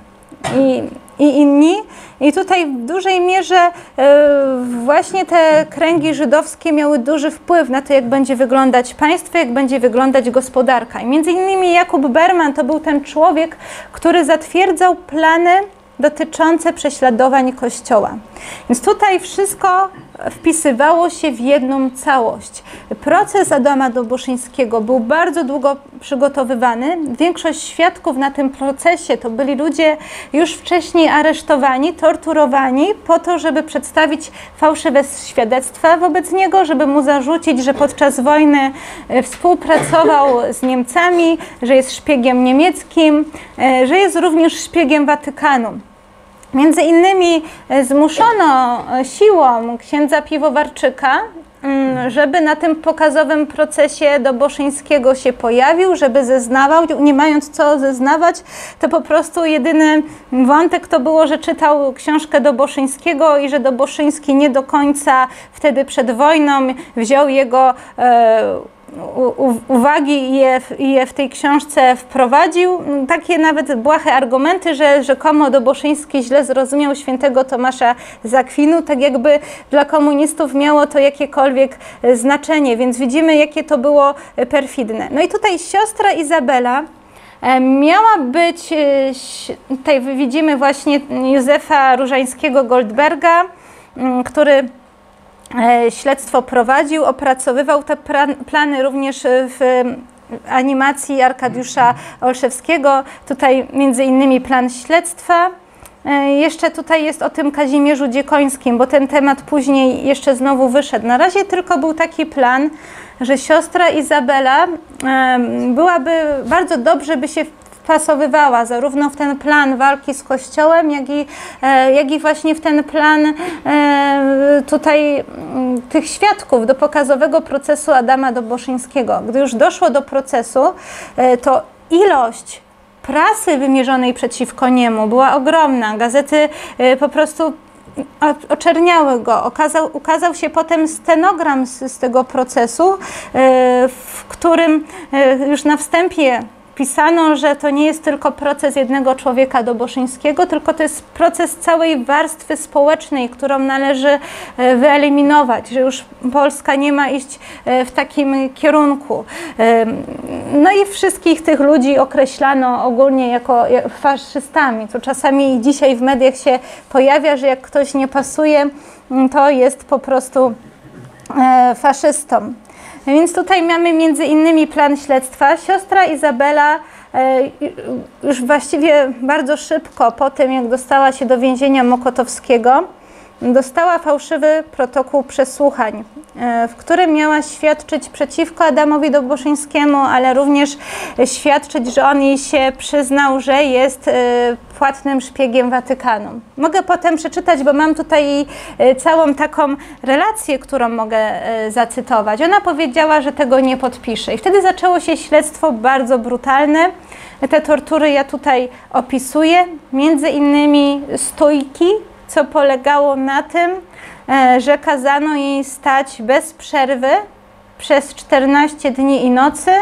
i inni. I tutaj w dużej mierze właśnie te kręgi żydowskie miały duży wpływ na to, jak będzie wyglądać państwo, jak będzie wyglądać gospodarka. I między innymi Jakub Berman to był ten człowiek, który zatwierdzał plany dotyczące prześladowań Kościoła. Więc tutaj wszystko wpisywało się w jedną całość. Proces Adama Doboszyńskiego był bardzo długo przygotowywany. Większość świadków na tym procesie to byli ludzie już wcześniej aresztowani, torturowani po to, żeby przedstawić fałszywe świadectwa wobec niego, żeby mu zarzucić, że podczas wojny współpracował z Niemcami, że jest szpiegiem niemieckim, że jest również szpiegiem Watykanu. Między innymi zmuszono siłą księdza Piwowarczyka, żeby na tym pokazowym procesie Doboszyńskiego się pojawił, żeby zeznawał. Nie mając co zeznawać, to po prostu jedyny wątek to było, że czytał książkę Doboszyńskiego i że Doboszyński nie do końca wtedy przed wojną wziął jego uwagi i je w tej książce wprowadził. Takie nawet błahe argumenty, że rzekomo Doboszyński źle zrozumiał świętego Tomasza z Akwinu, tak jakby dla komunistów miało to jakiekolwiek znaczenie, więc widzimy, jakie to było perfidne. No i tutaj siostra Izabela miała być, tutaj widzimy właśnie Józefa Różańskiego-Goldberga, który śledztwo prowadził, opracowywał te plany również w animacji Arkadiusza Olszewskiego. Tutaj między innymi plan śledztwa. Jeszcze tutaj jest o tym Kazimierzu Dziekońskim, bo ten temat później jeszcze znowu wyszedł. Na razie tylko był taki plan, że siostra Izabela byłaby, bardzo dobrze by się wpasowywała zarówno w ten plan walki z Kościołem, jak i właśnie w ten plan tutaj tych świadków do pokazowego procesu Adama Doboszyńskiego. Gdy już doszło do procesu, to ilość prasy wymierzonej przeciwko niemu była ogromna. Gazety po prostu oczerniały go. Ukazał się potem stenogram z tego procesu, w którym już na wstępie pisano, że to nie jest tylko proces jednego człowieka Doboszyńskiego, tylko to jest proces całej warstwy społecznej, którą należy wyeliminować, że już Polska nie ma iść w takim kierunku. No i wszystkich tych ludzi określano ogólnie jako faszystami. To czasami i dzisiaj w mediach się pojawia, że jak ktoś nie pasuje, to jest po prostu faszystą. Więc tutaj mamy między innymi plan śledztwa. Siostra Izabela już właściwie bardzo szybko po tym, jak dostała się do więzienia mokotowskiego, dostała fałszywy protokół przesłuchań, w którym miała świadczyć przeciwko Adamowi Doboszyńskiemu, ale również świadczyć, że on jej się przyznał, że jest płatnym szpiegiem Watykanu. Mogę potem przeczytać, bo mam tutaj całą taką relację, którą mogę zacytować. Ona powiedziała, że tego nie podpisze. I wtedy zaczęło się śledztwo bardzo brutalne. Te tortury ja tutaj opisuję, między innymi stójki, co polegało na tym, że kazano jej stać bez przerwy przez 14 dni i nocy.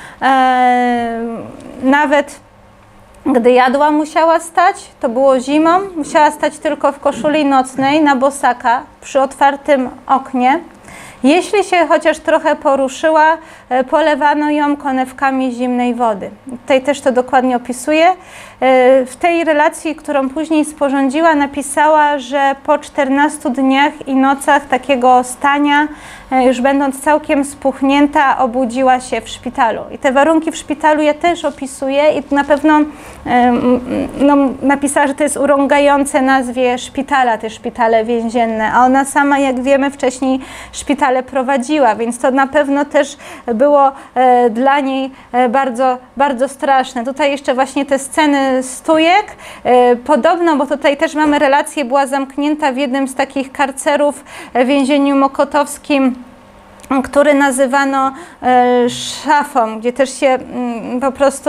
Nawet gdy jadła, musiała stać, to było zimą, musiała stać tylko w koszuli nocnej na bosaka przy otwartym oknie. Jeśli się chociaż trochę poruszyła, polewano ją konewkami zimnej wody. Tutaj też to dokładnie opisuję. W tej relacji, którą później sporządziła, napisała, że po 14 dniach i nocach takiego stania, już będąc całkiem spuchnięta, obudziła się w szpitalu. I te warunki w szpitalu ja też opisuję i na pewno napisała, że to jest urągające nazwie szpitala, te szpitale więzienne, a ona sama, jak wiemy, wcześniej szpitale prowadziła, więc to na pewno też było dla niej bardzo, bardzo straszne. Tutaj jeszcze właśnie te sceny stójek, podobno, bo tutaj też mamy relację, była zamknięta w jednym z takich karcerów w więzieniu mokotowskim, który nazywano szafą, gdzie też się po prostu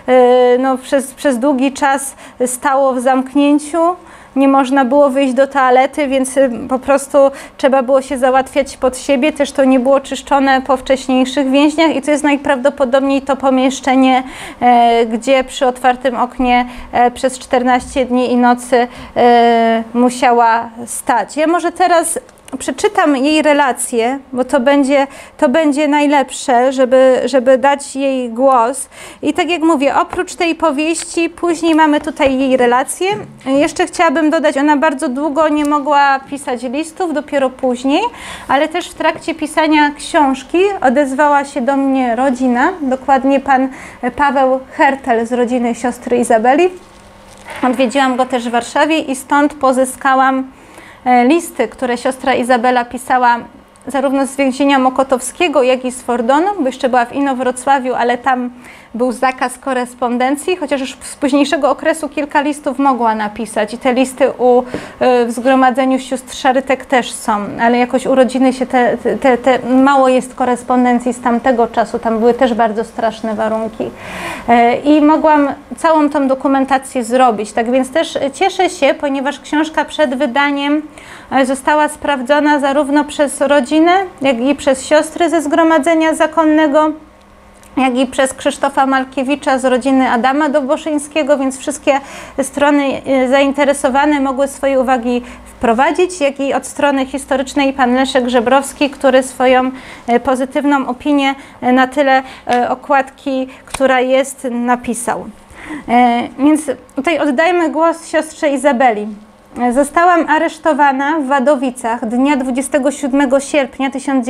przez długi czas stało w zamknięciu. Nie można było wyjść do toalety, więc po prostu trzeba było się załatwiać pod siebie. Też to nie było czyszczone po wcześniejszych więźniach i to jest najprawdopodobniej to pomieszczenie, gdzie przy otwartym oknie przez 14 dni i nocy musiała stać. Ja może teraz przeczytam jej relację, bo to będzie najlepsze, żeby dać jej głos. I tak jak mówię, oprócz tej powieści, później mamy tutaj jej relację. Jeszcze chciałabym dodać, ona bardzo długo nie mogła pisać listów, dopiero później, ale też w trakcie pisania książki odezwała się do mnie rodzina, dokładnie pan Paweł Hertel z rodziny siostry Izabeli. Odwiedziłam go też w Warszawie i stąd pozyskałam listy, które siostra Izabela pisała zarówno z więzienia mokotowskiego, jak i z Fordonu, bo jeszcze była w Inowrocławiu, ale tam był zakaz korespondencji, chociaż już z późniejszego okresu kilka listów mogła napisać i te listy w Zgromadzeniu Sióstr Szarytek też są, ale jakoś urodziny się mało jest korespondencji z tamtego czasu, tam były też bardzo straszne warunki i mogłam całą tą dokumentację zrobić, tak więc też cieszę się, ponieważ książka przed wydaniem została sprawdzona zarówno przez rodzinę, jak i przez siostry ze Zgromadzenia Zakonnego, jak i przez Krzysztofa Malkiewicza z rodziny Adama Doboszyńskiego, więc wszystkie strony zainteresowane mogły swoje uwagi wprowadzić, jak i od strony historycznej pan Leszek Żebrowski, który swoją pozytywną opinię na tyle okładki, która jest, napisał. Więc tutaj oddajmy głos siostrze Izabeli. Zostałam aresztowana w Wadowicach dnia 27 sierpnia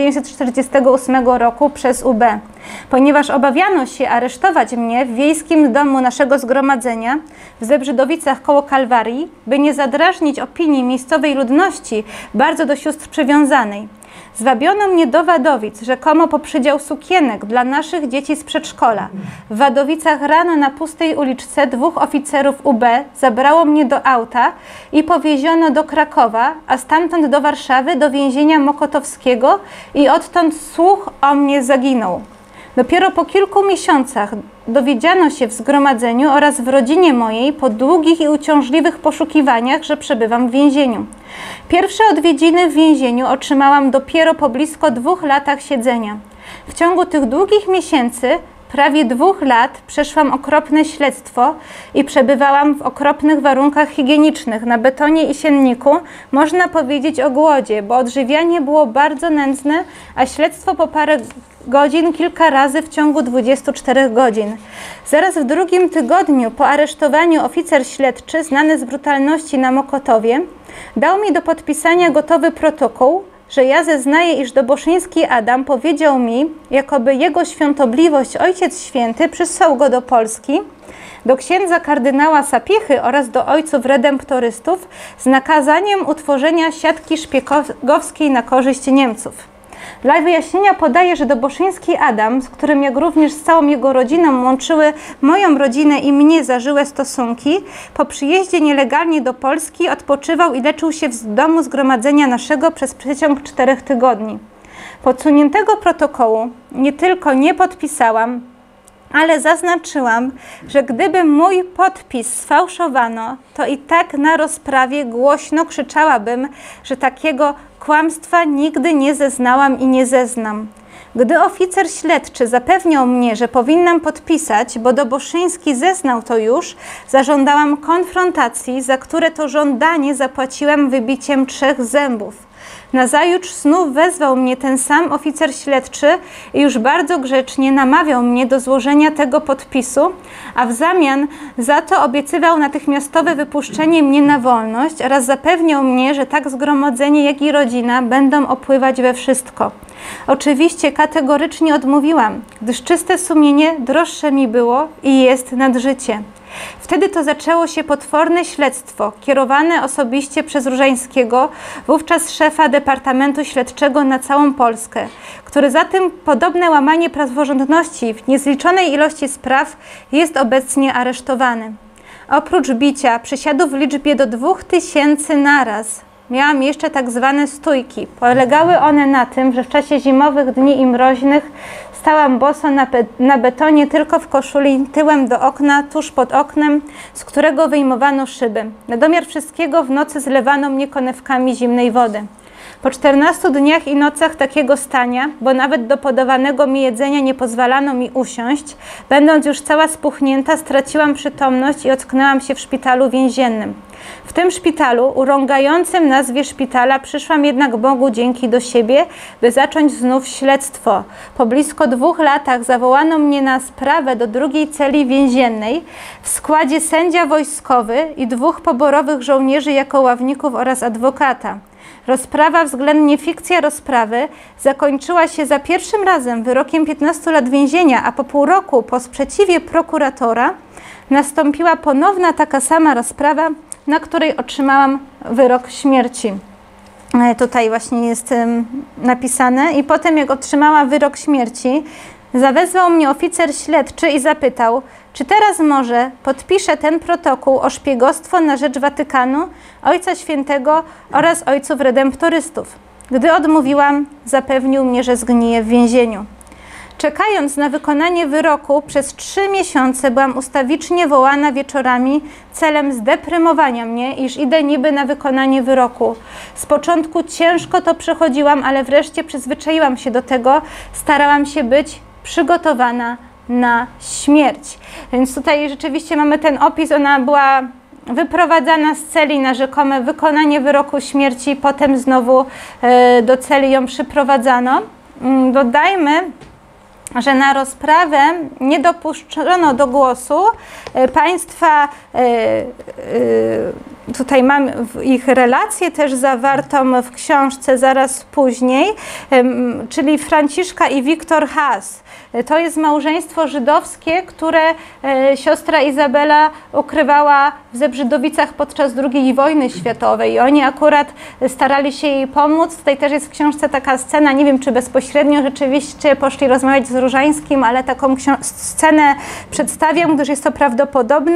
1948 roku przez UB. Ponieważ obawiano się aresztować mnie w wiejskim domu naszego zgromadzenia w Zebrzydowicach koło Kalwarii, by nie zadrażnić opinii miejscowej ludności bardzo do sióstr przywiązanej. Zwabiono mnie do Wadowic, rzekomo po przydział sukienek dla naszych dzieci z przedszkola. W Wadowicach rano na pustej uliczce 2 oficerów UB zabrało mnie do auta i powieziono do Krakowa, a stamtąd do Warszawy, do więzienia mokotowskiego i odtąd słuch o mnie zaginął. Dopiero po kilku miesiącach dowiedziano się w zgromadzeniu oraz w rodzinie mojej po długich i uciążliwych poszukiwaniach, że przebywam w więzieniu. Pierwsze odwiedziny w więzieniu otrzymałam dopiero po blisko 2 latach siedzenia. W ciągu tych długich miesięcy, prawie 2 lat, przeszłam okropne śledztwo i przebywałam w okropnych warunkach higienicznych, na betonie i sienniku, można powiedzieć o głodzie, bo odżywianie było bardzo nędzne, a śledztwo po parę godzin kilka razy w ciągu 24 godzin. Zaraz w 2. tygodniu po aresztowaniu oficer śledczy, znany z brutalności na Mokotowie, dał mi do podpisania gotowy protokół, że ja zeznaję, iż Doboszyński Adam powiedział mi, jakoby jego świątobliwość Ojciec Święty przysłał go do Polski, do księdza kardynała Sapiechy oraz do ojców redemptorystów z nakazaniem utworzenia siatki szpiegowskiej na korzyść Niemców. Dla wyjaśnienia podaję, że Doboszyński Adam, z którym jak również z całą jego rodziną łączyły moją rodzinę i mnie zażyłe stosunki, po przyjeździe nielegalnie do Polski odpoczywał i leczył się w domu zgromadzenia naszego przez przeciąg 4 tygodni. Podsuniętego protokołu nie tylko nie podpisałam, ale zaznaczyłam, że gdyby mój podpis sfałszowano, to i tak na rozprawie głośno krzyczałabym, że takiego kłamstwa nigdy nie zeznałam i nie zeznam. Gdy oficer śledczy zapewniał mnie, że powinnam podpisać, bo Doboszyński zeznał to już, zażądałam konfrontacji, za które to żądanie zapłaciłam wybiciem 3 zębów. Nazajutrz znów wezwał mnie ten sam oficer śledczy i już bardzo grzecznie namawiał mnie do złożenia tego podpisu, a w zamian za to obiecywał natychmiastowe wypuszczenie mnie na wolność oraz zapewniał mnie, że tak zgromadzenie, jak i rodzina będą opływać we wszystko. Oczywiście kategorycznie odmówiłam, gdyż czyste sumienie droższe mi było i jest nad życie. Wtedy to zaczęło się potworne śledztwo, kierowane osobiście przez Różańskiego, wówczas szefa Departamentu Śledczego na całą Polskę, który za tym podobne łamanie praworządności w niezliczonej ilości spraw jest obecnie aresztowany. Oprócz bicia, przysiadów w liczbie do 2000 naraz, miałam jeszcze tak zwane stójki. Polegały one na tym, że w czasie zimowych dni i mroźnych stałam boso na betonie, tylko w koszuli, tyłem do okna, tuż pod oknem, z którego wyjmowano szyby. Na domiar wszystkiego w nocy zlewano mnie konewkami zimnej wody. Po 14 dniach i nocach takiego stania, bo nawet do podawanego mi jedzenia nie pozwalano mi usiąść, będąc już cała spuchnięta, straciłam przytomność i ocknęłam się w szpitalu więziennym. W tym szpitalu, urągającym nazwie szpitala, przyszłam jednak Bogu dzięki do siebie, by zacząć znów śledztwo. Po blisko 2 latach zawołano mnie na sprawę do 2. celi więziennej w składzie sędzia wojskowy i 2 poborowych żołnierzy jako ławników oraz adwokata. Rozprawa, względnie fikcja rozprawy, zakończyła się za pierwszym razem wyrokiem 15 lat więzienia, a po pół roku po sprzeciwie prokuratora nastąpiła ponowna taka sama rozprawa, na której otrzymałam wyrok śmierci. Tutaj właśnie jest napisane. I potem, jak otrzymała wyrok śmierci, zawezwał mnie oficer śledczy i zapytał, czy teraz może podpiszę ten protokół o szpiegostwo na rzecz Watykanu, Ojca Świętego oraz ojców redemptorystów. Gdy odmówiłam, zapewnił mnie, że zgniję w więzieniu. Czekając na wykonanie wyroku, przez 3 miesiące byłam ustawicznie wołana wieczorami celem zdeprymowania mnie, iż idę niby na wykonanie wyroku. Z początku ciężko to przechodziłam, ale wreszcie przyzwyczaiłam się do tego, starałam się być przygotowana na śmierć. Więc tutaj rzeczywiście mamy ten opis, ona była wyprowadzana z celi na rzekome wykonanie wyroku śmierci, potem znowu do celi ją przyprowadzano. Dodajmy, że na rozprawę nie dopuszczono do głosu państwa, tutaj mamy ich relację też zawartą w książce zaraz później, czyli Franciszka i Wiktor Haas. To jest małżeństwo żydowskie, które siostra Izabela ukrywała w Zebrzydowicach podczas II wojny światowej i oni akurat starali się jej pomóc. Tutaj też jest w książce taka scena, nie wiem czy bezpośrednio rzeczywiście poszli rozmawiać z Różańskim, ale taką scenę przedstawiam, gdyż jest to prawdopodobne.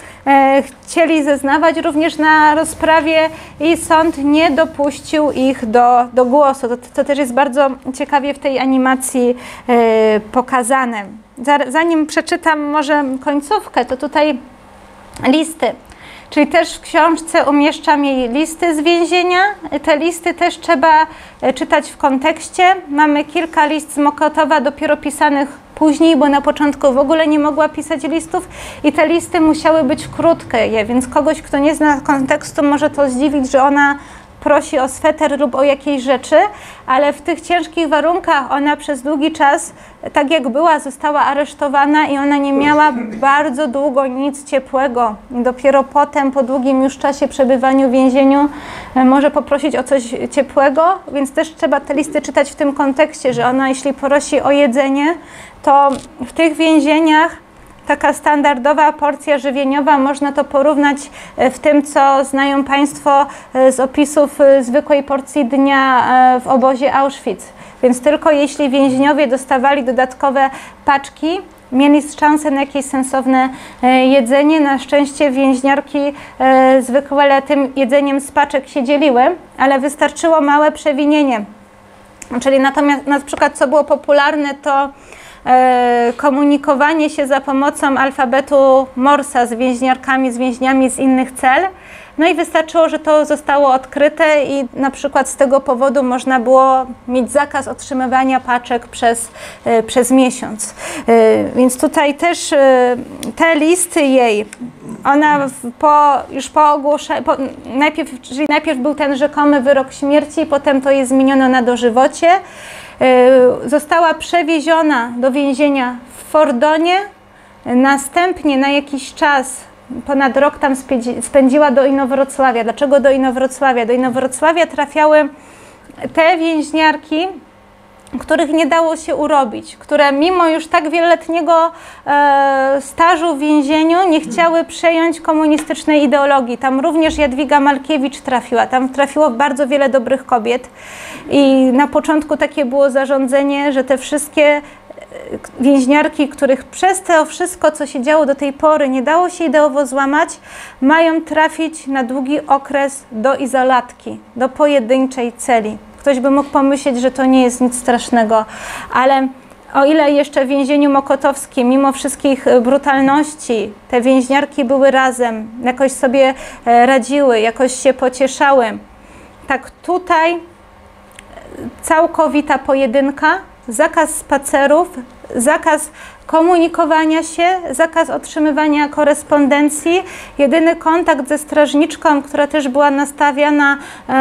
Chcieli zeznawać również na rozprawie i sąd nie dopuścił ich do głosu. To też jest bardzo ciekawie w tej animacji pokazane. Zanim przeczytam może końcówkę, to tutaj listy. Czyli też w książce umieszczam jej listy z więzienia. Te listy też trzeba czytać w kontekście. Mamy kilka list z Mokotowa dopiero pisanych później, bo na początku w ogóle nie mogła pisać listów i te listy musiały być krótkie, więc kogoś, kto nie zna kontekstu, może to zdziwić, że ona prosi o sweter lub o jakieś rzeczy, ale w tych ciężkich warunkach ona przez długi czas, tak jak była, została aresztowana i ona nie miała bardzo długo nic ciepłego. I dopiero potem, po długim już czasie przebywaniu w więzieniu, może poprosić o coś ciepłego, więc też trzeba te listy czytać w tym kontekście, że ona, jeśli prosi o jedzenie, to w tych więzieniach taka standardowa porcja żywieniowa, można to porównać w tym, co znają Państwo z opisów zwykłej porcji dnia w obozie Auschwitz. Więc tylko jeśli więźniowie dostawali dodatkowe paczki, mieli szansę na jakieś sensowne jedzenie. Na szczęście więźniarki zwykle tym jedzeniem z paczek się dzieliły, ale wystarczyło małe przewinienie. Czyli natomiast na przykład co było popularne, to komunikowanie się za pomocą alfabetu Morsa z więźniarkami, z więźniami z innych cel. No i wystarczyło, że to zostało odkryte i na przykład z tego powodu można było mieć zakaz otrzymywania paczek przez miesiąc. Więc tutaj też te listy jej, ona już po ogłoszeniu, najpierw był ten rzekomy wyrok śmierci, potem to jest zmieniono na dożywocie. Została przewieziona do więzienia w Fordonie, następnie na jakiś czas, ponad rok tam spędziła do Inowrocławia. Dlaczego do Inowrocławia? Do Inowrocławia trafiały te więźniarki, których nie dało się urobić, które mimo już tak wieloletniego stażu w więzieniu nie chciały przejąć komunistycznej ideologii. Tam również Jadwiga Malkiewicz trafiła, tam trafiło bardzo wiele dobrych kobiet i na początku takie było zarządzenie, że te wszystkie więźniarki, których przez to wszystko, co się działo do tej pory, nie dało się ideowo złamać, mają trafić na długi okres do izolatki, do pojedynczej celi. Ktoś by mógł pomyśleć, że to nie jest nic strasznego, ale o ile jeszcze w więzieniu mokotowskim, mimo wszystkich brutalności, te więźniarki były razem, jakoś sobie radziły, jakoś się pocieszały, tak tutaj całkowita pojedynka, zakaz spacerów, zakaz komunikowania się, zakaz otrzymywania korespondencji, jedyny kontakt ze strażniczką, która też była nastawiana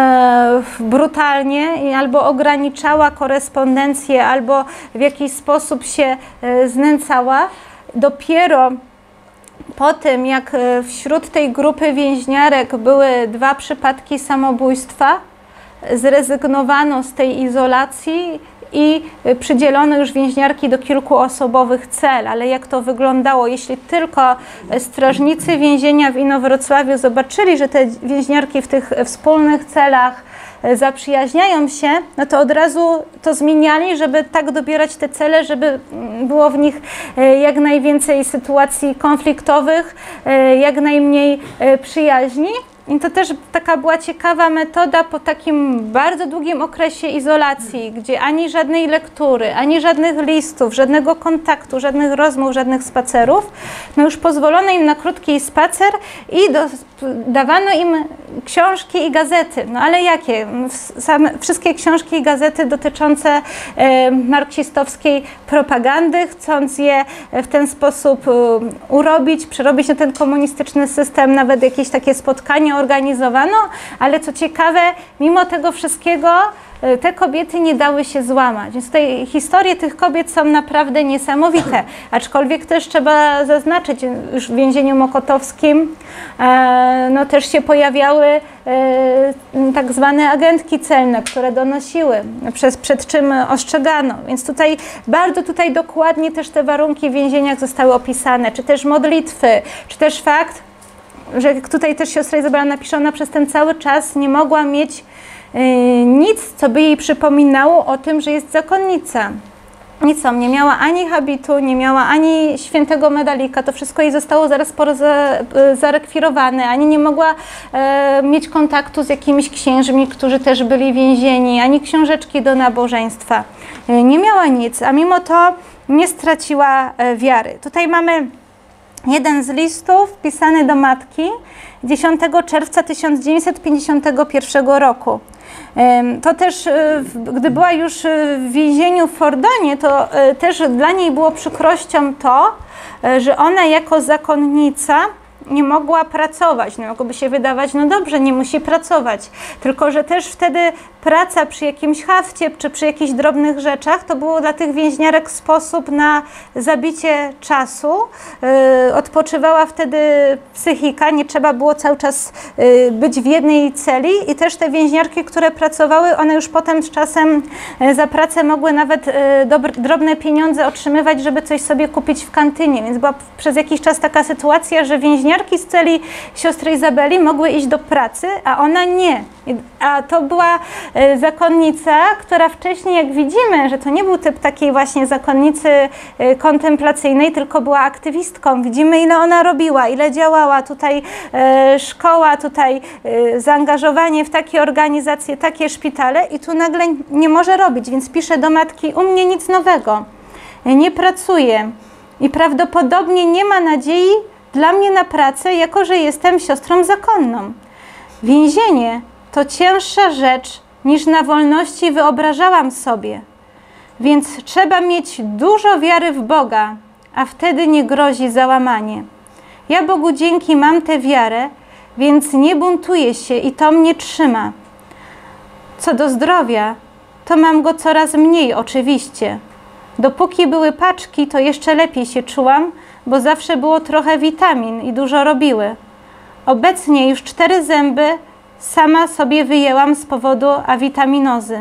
brutalnie i albo ograniczała korespondencję, albo w jakiś sposób się znęcała. Dopiero po tym, jak wśród tej grupy więźniarek były 2 przypadki samobójstwa, zrezygnowano z tej izolacji i przydzielono już więźniarki do kilkuosobowych cel. Ale jak to wyglądało? Jeśli tylko strażnicy więzienia w Inowrocławiu zobaczyli, że te więźniarki w tych wspólnych celach zaprzyjaźniają się, no to od razu to zmieniali, żeby tak dobierać te cele, żeby było w nich jak najwięcej sytuacji konfliktowych, jak najmniej przyjaźni. I to też taka była ciekawa metoda po takim bardzo długim okresie izolacji, gdzie ani żadnej lektury, ani żadnych listów, żadnego kontaktu, żadnych rozmów, żadnych spacerów, no już pozwolono im na krótki spacer i dawano im książki i gazety. No ale jakie? Wszystkie książki i gazety dotyczące marksistowskiej propagandy, chcąc je w ten sposób urobić, przerobić na ten komunistyczny system, nawet jakieś takie spotkania organizowano, ale co ciekawe, mimo tego wszystkiego te kobiety nie dały się złamać. Więc tutaj historie tych kobiet są naprawdę niesamowite. Aczkolwiek też trzeba zaznaczyć, już w więzieniu mokotowskim no też się pojawiały tak zwane agentki celne, które donosiły, przed czym ostrzegano. Więc bardzo dokładnie też te warunki w więzieniach zostały opisane, czy też modlitwy, czy też fakt, że jak tutaj też siostra Izabela napisze, ona przez ten cały czas nie mogła mieć nic, co by jej przypominało o tym, że jest zakonnica. Nic, nie miała ani habitu, nie miała ani świętego medalika, to wszystko jej zostało zaraz zarekwirowane, ani nie mogła mieć kontaktu z jakimiś księżmi, którzy też byli więzieni, ani książeczki do nabożeństwa. Nie miała nic, a mimo to nie straciła wiary. Tutaj mamy jeden z listów pisany do matki 10 czerwca 1951 roku. To też, gdy była już w więzieniu w Fordonie, to też dla niej było przykrością to, że ona jako zakonnica nie mogła pracować. No, mogłoby się wydawać, no dobrze, nie musi pracować. Tylko że też wtedy praca przy jakimś hafcie czy przy jakichś drobnych rzeczach to było dla tych więźniarek sposób na zabicie czasu. Odpoczywała wtedy psychika, nie trzeba było cały czas być w jednej celi i też te więźniarki, które pracowały, one już potem z czasem za pracę mogły nawet drobne pieniądze otrzymywać, żeby coś sobie kupić w kantynie. Więc była przez jakiś czas taka sytuacja, że więźniarki z celi siostry Izabeli mogły iść do pracy, a ona nie. A to była zakonnica, która wcześniej, jak widzimy, że to nie był typ takiej właśnie zakonnicy kontemplacyjnej, tylko była aktywistką. Widzimy, ile ona robiła, ile działała. Tutaj szkoła, tutaj zaangażowanie w takie organizacje, takie szpitale i tu nagle nie może robić, więc pisze do matki, u mnie nic nowego, nie pracuję i prawdopodobnie nie ma nadziei dla mnie na pracę, jako że jestem siostrą zakonną. Więzienie to cięższa rzecz niż na wolności wyobrażałam sobie, więc trzeba mieć dużo wiary w Boga, a wtedy nie grozi załamanie. Ja Bogu dzięki mam tę wiarę, więc nie buntuję się i to mnie trzyma. Co do zdrowia, to mam go coraz mniej oczywiście. Dopóki były paczki, to jeszcze lepiej się czułam, bo zawsze było trochę witamin i dużo robiły. Obecnie już 4 zęby sama sobie wyjęłam z powodu awitaminozy.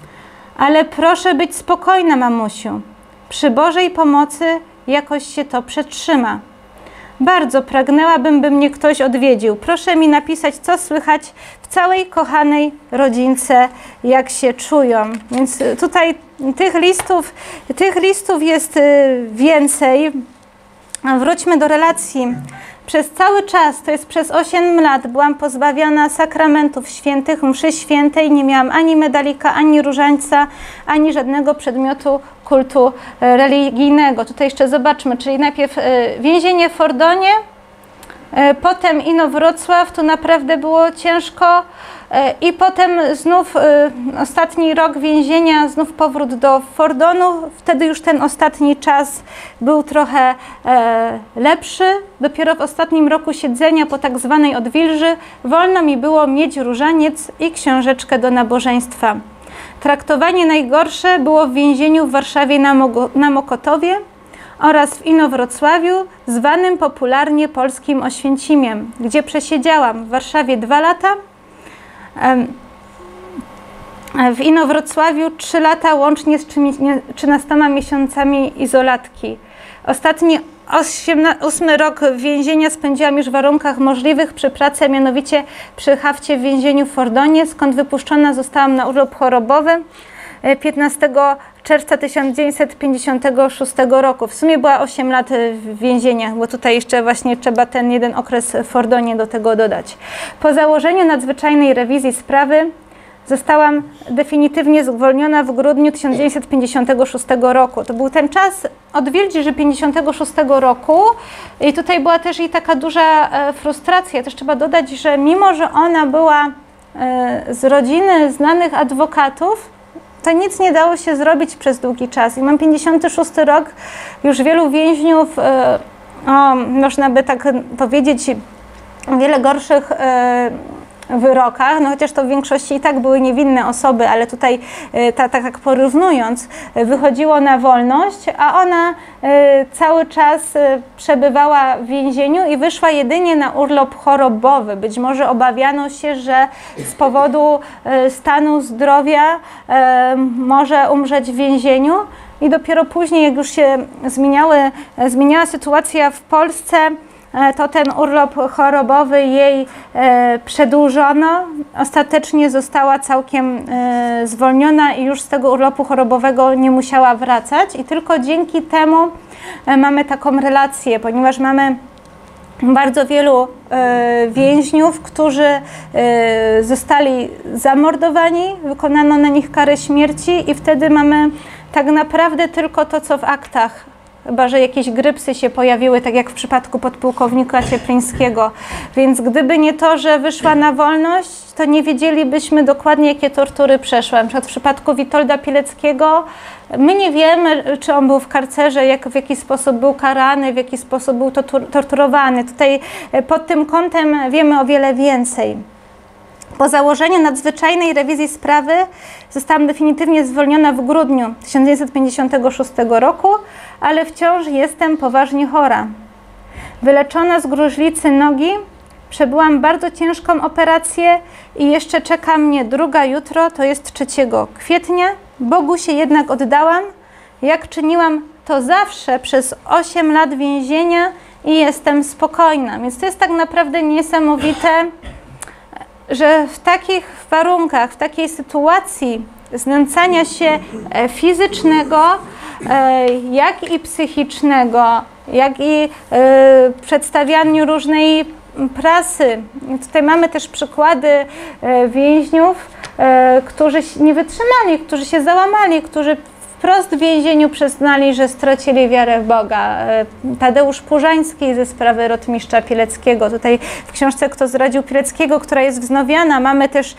Ale proszę być spokojna, mamusiu. Przy Bożej pomocy jakoś się to przetrzyma. Bardzo pragnęłabym, by mnie ktoś odwiedził. Proszę mi napisać, co słychać w całej kochanej rodzince, jak się czują. Więc tutaj tych listów jest więcej. Wróćmy do relacji. Przez cały czas, to jest przez 8 lat, byłam pozbawiona sakramentów świętych, mszy świętej, nie miałam ani medalika, ani różańca, ani żadnego przedmiotu kultu religijnego. Tutaj jeszcze zobaczmy, czyli najpierw więzienie w Fordonie, potem Inowrocław, tu naprawdę było ciężko i potem znów ostatni rok więzienia, znów powrót do Fordonu. Wtedy już ten ostatni czas był trochę lepszy. Dopiero w ostatnim roku siedzenia po tak zwanej odwilży wolno mi było mieć różaniec i książeczkę do nabożeństwa. Traktowanie najgorsze było w więzieniu w Warszawie na Mokotowie oraz w Inowrocławiu, zwanym popularnie polskim Oświęcimiem, gdzie przesiedziałam w Warszawie 2 lata, w Inowrocławiu 3 lata łącznie z 13 miesiącami izolatki. Ostatni 8 rok więzienia spędziłam już w warunkach możliwych przy pracy, mianowicie przy hafcie w więzieniu w Fordonie, skąd wypuszczona zostałam na urlop chorobowy 15 czerwca 1956 roku. W sumie była 8 lat w więzieniach, bo tutaj jeszcze właśnie trzeba ten jeden okres w Fordonie do tego dodać. Po założeniu nadzwyczajnej rewizji sprawy zostałam definitywnie zwolniona w grudniu 1956 roku. To był ten czas odwilży 56 roku i tutaj była też i taka duża frustracja. Też trzeba dodać, że mimo, że ona była z rodziny znanych adwokatów, to nic nie dało się zrobić przez długi czas. I mam 56 rok, już wielu więźniów, można by tak powiedzieć, wiele gorszych wyrokach, no chociaż to w większości i tak były niewinne osoby, ale tutaj tak porównując, wychodziło na wolność, a ona cały czas przebywała w więzieniu i wyszła jedynie na urlop chorobowy. Być może obawiano się, że z powodu stanu zdrowia może umrzeć w więzieniu i dopiero później, jak już się zmieniała sytuacja w Polsce, to ten urlop chorobowy jej przedłużono. Ostatecznie została całkiem zwolniona i już z tego urlopu chorobowego nie musiała wracać. I tylko dzięki temu mamy taką relację, ponieważ mamy bardzo wielu więźniów, którzy zostali zamordowani, wykonano na nich karę śmierci i wtedy mamy tak naprawdę tylko to, co w aktach. Chyba że jakieś grypsy się pojawiły, tak jak w przypadku podpułkownika Cieplińskiego. Więc gdyby nie to, że wyszła na wolność, to nie wiedzielibyśmy dokładnie, jakie tortury przeszła. Na przykład w przypadku Witolda Pileckiego my nie wiemy, czy on był w karcerze, w jaki sposób był karany, w jaki sposób był torturowany. Tutaj pod tym kątem wiemy o wiele więcej. Po założeniu nadzwyczajnej rewizji sprawy zostałam definitywnie zwolniona w grudniu 1956 roku, ale wciąż jestem poważnie chora. Wyleczona z gruźlicy nogi, przebyłam bardzo ciężką operację i jeszcze czeka mnie druga jutro, to jest 3 kwietnia. Bogu się jednak oddałam, jak czyniłam to zawsze przez 8 lat więzienia i jestem spokojna. Więc to jest tak naprawdę niesamowite, że w takich warunkach, w takiej sytuacji znęcania się fizycznego, jak i psychicznego, jak i przedstawianiu różnej prasy. Tutaj mamy też przykłady więźniów, którzy nie wytrzymali, którzy się załamali, którzy wprost w więzieniu przyznali, że stracili wiarę w Boga. Tadeusz Purzański ze sprawy rotmistrza Pileckiego. Tutaj w książce Kto zdradził Pileckiego, która jest wznowiona, mamy też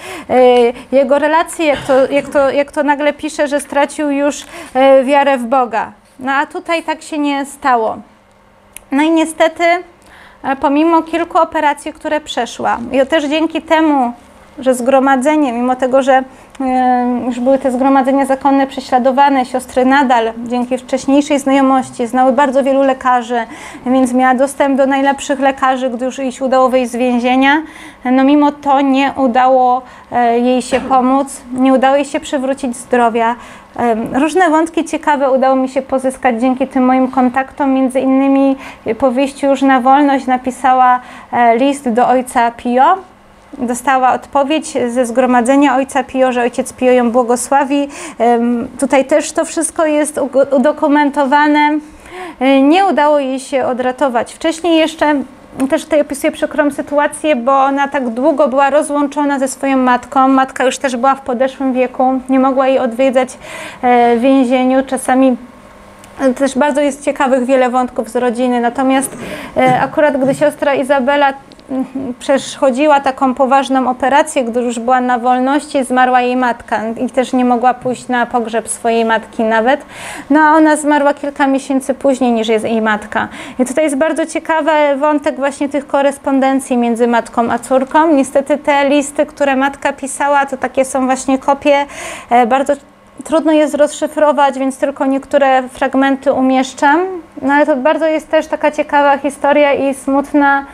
jego relacje, jak to nagle pisze, że stracił już wiarę w Boga. No a tutaj tak się nie stało. No i niestety, pomimo kilku operacji, które przeszła, i też dzięki temu, że zgromadzenie, mimo tego, że już były te zgromadzenia zakonne prześladowane, siostry nadal dzięki wcześniejszej znajomości znały bardzo wielu lekarzy, więc miała dostęp do najlepszych lekarzy, gdy już jej się udało wyjść z więzienia. No mimo to nie udało jej się pomóc, nie udało jej się przywrócić zdrowia. Różne wątki ciekawe udało mi się pozyskać dzięki tym moim kontaktom, między innymi po wyjściu już na wolność napisała list do ojca Pio. Dostała odpowiedź ze zgromadzenia ojca Pio, że ojciec Pio ją błogosławi. Tutaj też to wszystko jest udokumentowane. Nie udało jej się odratować. Wcześniej jeszcze też tutaj opisuję przykrą sytuację, bo ona tak długo była rozłączona ze swoją matką. Matka już też była w podeszłym wieku, nie mogła jej odwiedzać w więzieniu. Czasami też bardzo jest ciekawych wiele wątków z rodziny. Natomiast akurat gdy siostra Izabela przechodziła taką poważną operację, gdy już była na wolności, zmarła jej matka i też nie mogła pójść na pogrzeb swojej matki nawet. No a ona zmarła kilka miesięcy później niż jest jej matka. I tutaj jest bardzo ciekawy wątek właśnie tych korespondencji między matką a córką. Niestety te listy, które matka pisała, to takie są właśnie kopie, bardzo trudno jest rozszyfrować, więc tylko niektóre fragmenty umieszczam. No ale to bardzo jest też taka ciekawa historia i smutna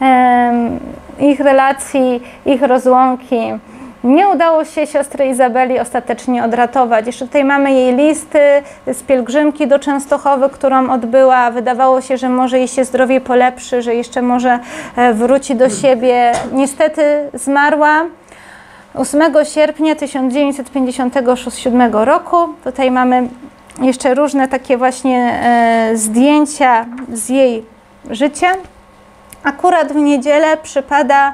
ich relacji, ich rozłąki. Nie udało się siostry Izabeli ostatecznie odratować. Jeszcze tutaj mamy jej listy z pielgrzymki do Częstochowy, którą odbyła. Wydawało się, że może jej się zdrowie polepszy, że jeszcze może wróci do siebie. Niestety zmarła 8 sierpnia 1957 roku. Tutaj mamy jeszcze różne takie właśnie zdjęcia z jej życia. Akurat w niedzielę przypada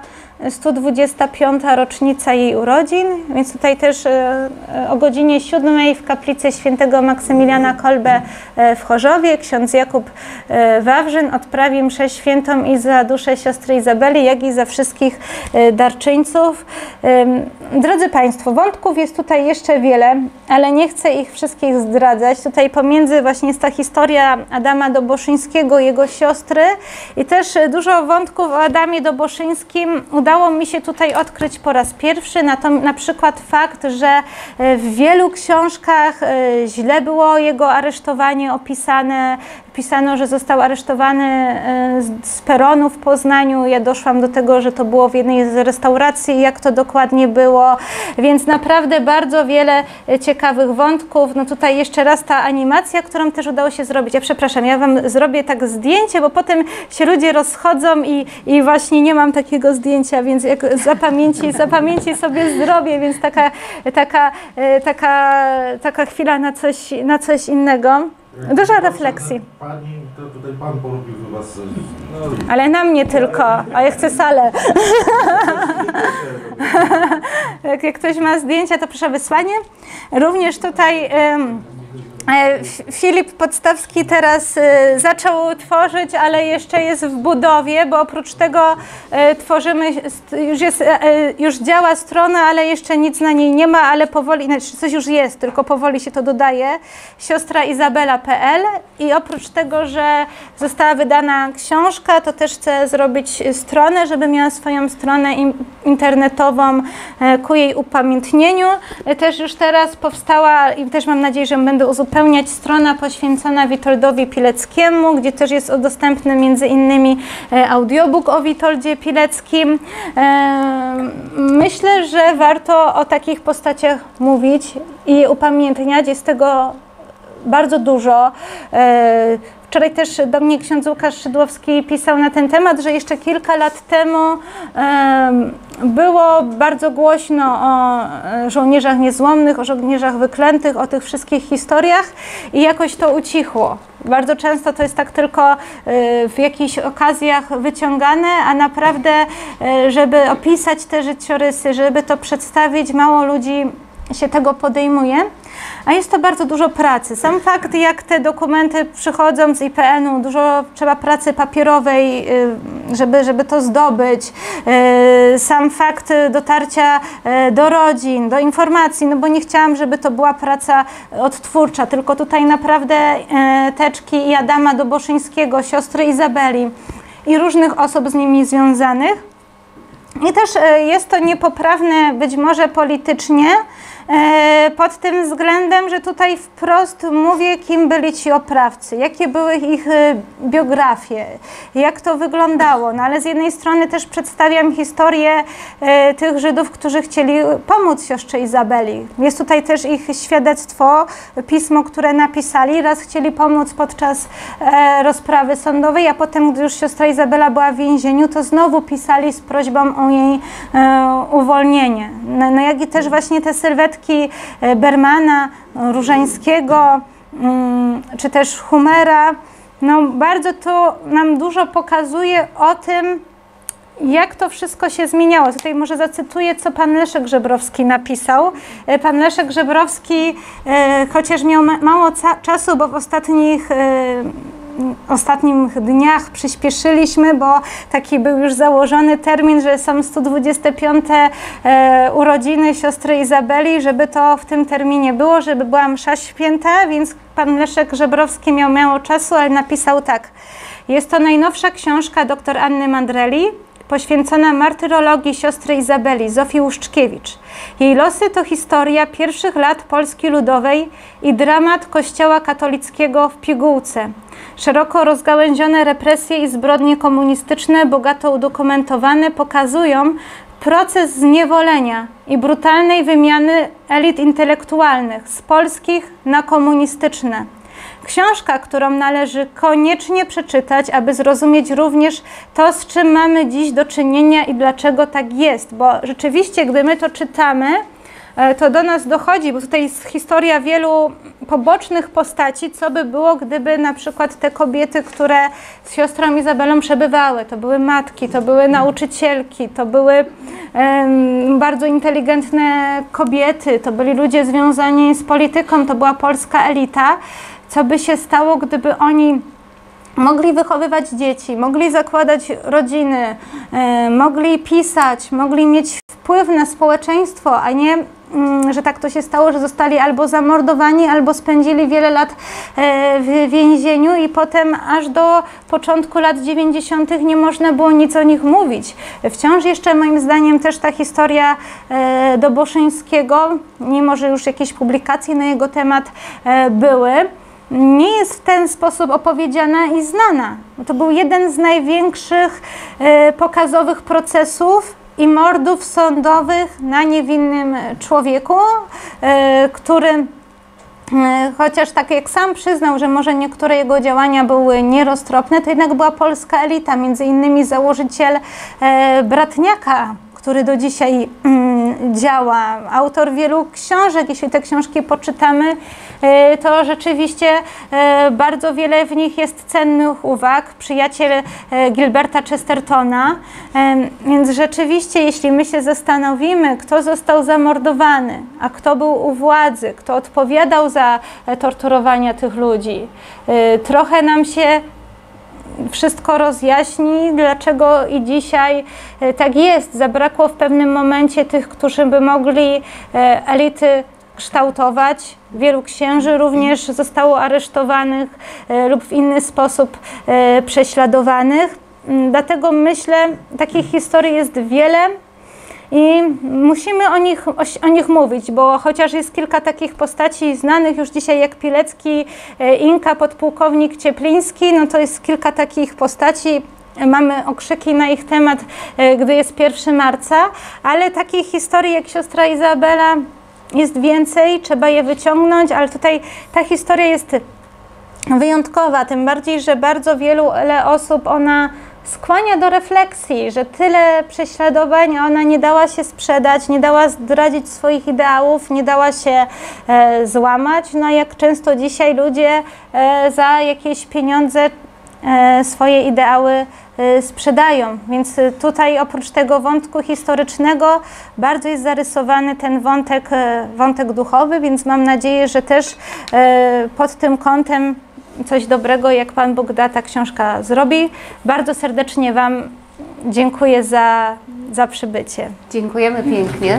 125. rocznica jej urodzin, więc tutaj też o godzinie 7 w kaplicy świętego Maksymiliana Kolbe w Chorzowie ksiądz Jakub Wawrzyn odprawi mszę świętą i za duszę siostry Izabeli, jak i za wszystkich darczyńców. Drodzy Państwo, wątków jest tutaj jeszcze wiele, ale nie chcę ich wszystkich zdradzać. Tutaj pomiędzy właśnie jest ta historia Adama Doboszyńskiego, jego siostry i też dużo wątków o Adamie Doboszyńskim udało udało mi się tutaj odkryć po raz pierwszy na przykład fakt, że w wielu książkach źle było jego aresztowanie opisane. Pisano, że został aresztowany z peronu w Poznaniu. Ja doszłam do tego, że to było w jednej z restauracji, jak to dokładnie było. Więc naprawdę bardzo wiele ciekawych wątków. No tutaj jeszcze raz ta animacja, którą też udało się zrobić. Ja przepraszam, ja Wam zrobię tak zdjęcie, bo potem się ludzie rozchodzą i właśnie nie mam takiego zdjęcia, więc jak za pamięci sobie zrobię, więc taka chwila na coś innego. Dużo refleksji. Pani, to tutaj pan porobił was. Ale na mnie tylko, a ja chcę salę. Jak ktoś ma zdjęcia, to proszę wysłanie. Również tutaj Filip Podstawski teraz zaczął tworzyć, ale jeszcze jest w budowie, bo oprócz tego tworzymy, już działa strona, ale jeszcze nic na niej nie ma, ale powoli, znaczy coś już jest, tylko powoli się to dodaje, siostraizabela.pl i oprócz tego, że została wydana książka, to też chcę zrobić stronę, żeby miała swoją stronę internetową ku jej upamiętnieniu. Też już teraz powstała i też mam nadzieję, że będę uzupełniać strona poświęcona Witoldowi Pileckiemu, gdzie też jest dostępny między innymi audiobook o Witoldzie Pileckim. Myślę, że warto o takich postaciach mówić i upamiętniać. Jest tego bardzo dużo. Wczoraj też do mnie ksiądz Łukasz Szydłowski pisał na ten temat, że jeszcze kilka lat temu było bardzo głośno o żołnierzach niezłomnych, o żołnierzach wyklętych, o tych wszystkich historiach i jakoś to ucichło. Bardzo często to jest tak tylko w jakichś okazjach wyciągane, a naprawdę, żeby opisać te życiorysy, żeby to przedstawić, mało ludzi się tego podejmuje. A jest to bardzo dużo pracy. Sam fakt, jak te dokumenty przychodzą z IPN-u, dużo trzeba pracy papierowej, żeby to zdobyć. Sam fakt dotarcia do rodzin, do informacji, no bo nie chciałam, żeby to była praca odtwórcza, tylko tutaj naprawdę Teczki i Adama Doboszyńskiego, siostry Izabeli i różnych osób z nimi związanych. I też jest to niepoprawne być może politycznie, pod tym względem, że tutaj wprost mówię, kim byli ci oprawcy, jakie były ich biografie, jak to wyglądało. No ale z jednej strony też przedstawiam historię tych Żydów, którzy chcieli pomóc siostrze Izabeli. Jest tutaj też ich świadectwo, pismo, które napisali. Raz chcieli pomóc podczas rozprawy sądowej, a potem, gdy już siostra Izabela była w więzieniu, to znowu pisali z prośbą o jej uwolnienie. No jak i też właśnie te sylwetki Bermana, Różańskiego, czy też Humera, no bardzo to nam dużo pokazuje o tym, jak to wszystko się zmieniało. Tutaj może zacytuję, co pan Leszek Żebrowski napisał. Pan Leszek Żebrowski, chociaż miał mało czasu, bo w ostatnich dniach przyspieszyliśmy, bo taki był już założony termin, że są 125 urodziny siostry Izabeli, żeby to w tym terminie było, żeby była msza święta, więc pan Leszek Żebrowski miał mało czasu, ale napisał tak. Jest to najnowsza książka dr Anny Mandreli, poświęcona martyrologii siostry Izabeli, Zofii Łuszczkiewicz. Jej losy to historia pierwszych lat Polski Ludowej i dramat Kościoła katolickiego w pigułce. Szeroko rozgałęzione represje i zbrodnie komunistyczne, bogato udokumentowane, pokazują proces zniewolenia i brutalnej wymiany elit intelektualnych z polskich na komunistyczne. Książka, którą należy koniecznie przeczytać, aby zrozumieć również to, z czym mamy dziś do czynienia i dlaczego tak jest, bo rzeczywiście, gdy my to czytamy, to do nas dochodzi, bo tutaj jest historia wielu pobocznych postaci, co by było, gdyby na przykład te kobiety, które z siostrą Izabelą przebywały, to były matki, to były nauczycielki, to były bardzo inteligentne kobiety, to byli ludzie związani z polityką, to była polska elita. Co by się stało, gdyby oni mogli wychowywać dzieci, mogli zakładać rodziny, mogli pisać, mogli mieć wpływ na społeczeństwo, a nie że tak to się stało, że zostali albo zamordowani, albo spędzili wiele lat w więzieniu i potem aż do początku lat 90. nie można było nic o nich mówić. Wciąż jeszcze moim zdaniem też ta historia Doboszyńskiego, mimo że już jakieś publikacje na jego temat były, nie jest w ten sposób opowiedziana i znana. To był jeden z największych pokazowych procesów i mordów sądowych na niewinnym człowieku, który chociaż tak jak sam przyznał, że może niektóre jego działania były nieroztropne, to jednak była polska elita, między innymi założyciel Bratniaka, który do dzisiaj działa, autor wielu książek. Jeśli te książki poczytamy, to rzeczywiście bardzo wiele w nich jest cennych uwag. Przyjaciel Gilberta Chestertona. Więc rzeczywiście, jeśli my się zastanowimy, kto został zamordowany, a kto był u władzy, kto odpowiadał za torturowania tych ludzi, trochę nam się wszystko rozjaśni, dlaczego i dzisiaj tak jest. Zabrakło w pewnym momencie tych, którzy by mogli elity kształtować. Wielu księży również zostało aresztowanych lub w inny sposób prześladowanych. Dlatego myślę, takich historii jest wiele i musimy o nich mówić, bo chociaż jest kilka takich postaci znanych już dzisiaj jak Pilecki, Inka, podpułkownik Ciepliński, no to jest kilka takich postaci. Mamy okrzyki na ich temat, gdy jest 1 marca, ale takich historii jak siostra Izabela jest więcej, trzeba je wyciągnąć, ale tutaj ta historia jest wyjątkowa, tym bardziej, że bardzo wiele osób ona skłania do refleksji, że tyle prześladowań, a ona nie dała się sprzedać, nie dała zdradzić swoich ideałów, nie dała się złamać. No jak często dzisiaj ludzie za jakieś pieniądze swoje ideały sprzedają. Więc tutaj oprócz tego wątku historycznego bardzo jest zarysowany ten wątek duchowy, więc mam nadzieję, że też pod tym kątem coś dobrego, jak Pan Bóg da, ta książka zrobi. Bardzo serdecznie Wam dziękuję za przybycie. Dziękujemy pięknie.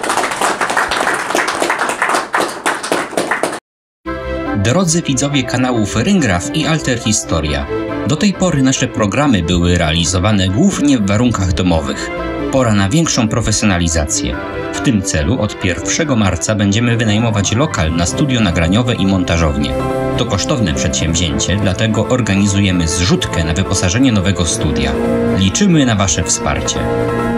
Drodzy widzowie kanałów Ryngraf i Alter Historia, do tej pory nasze programy były realizowane głównie w warunkach domowych. Pora na większą profesjonalizację. W tym celu od 1 marca będziemy wynajmować lokal na studio nagraniowe i montażownię. To kosztowne przedsięwzięcie, dlatego organizujemy zrzutkę na wyposażenie nowego studia. Liczymy na Wasze wsparcie.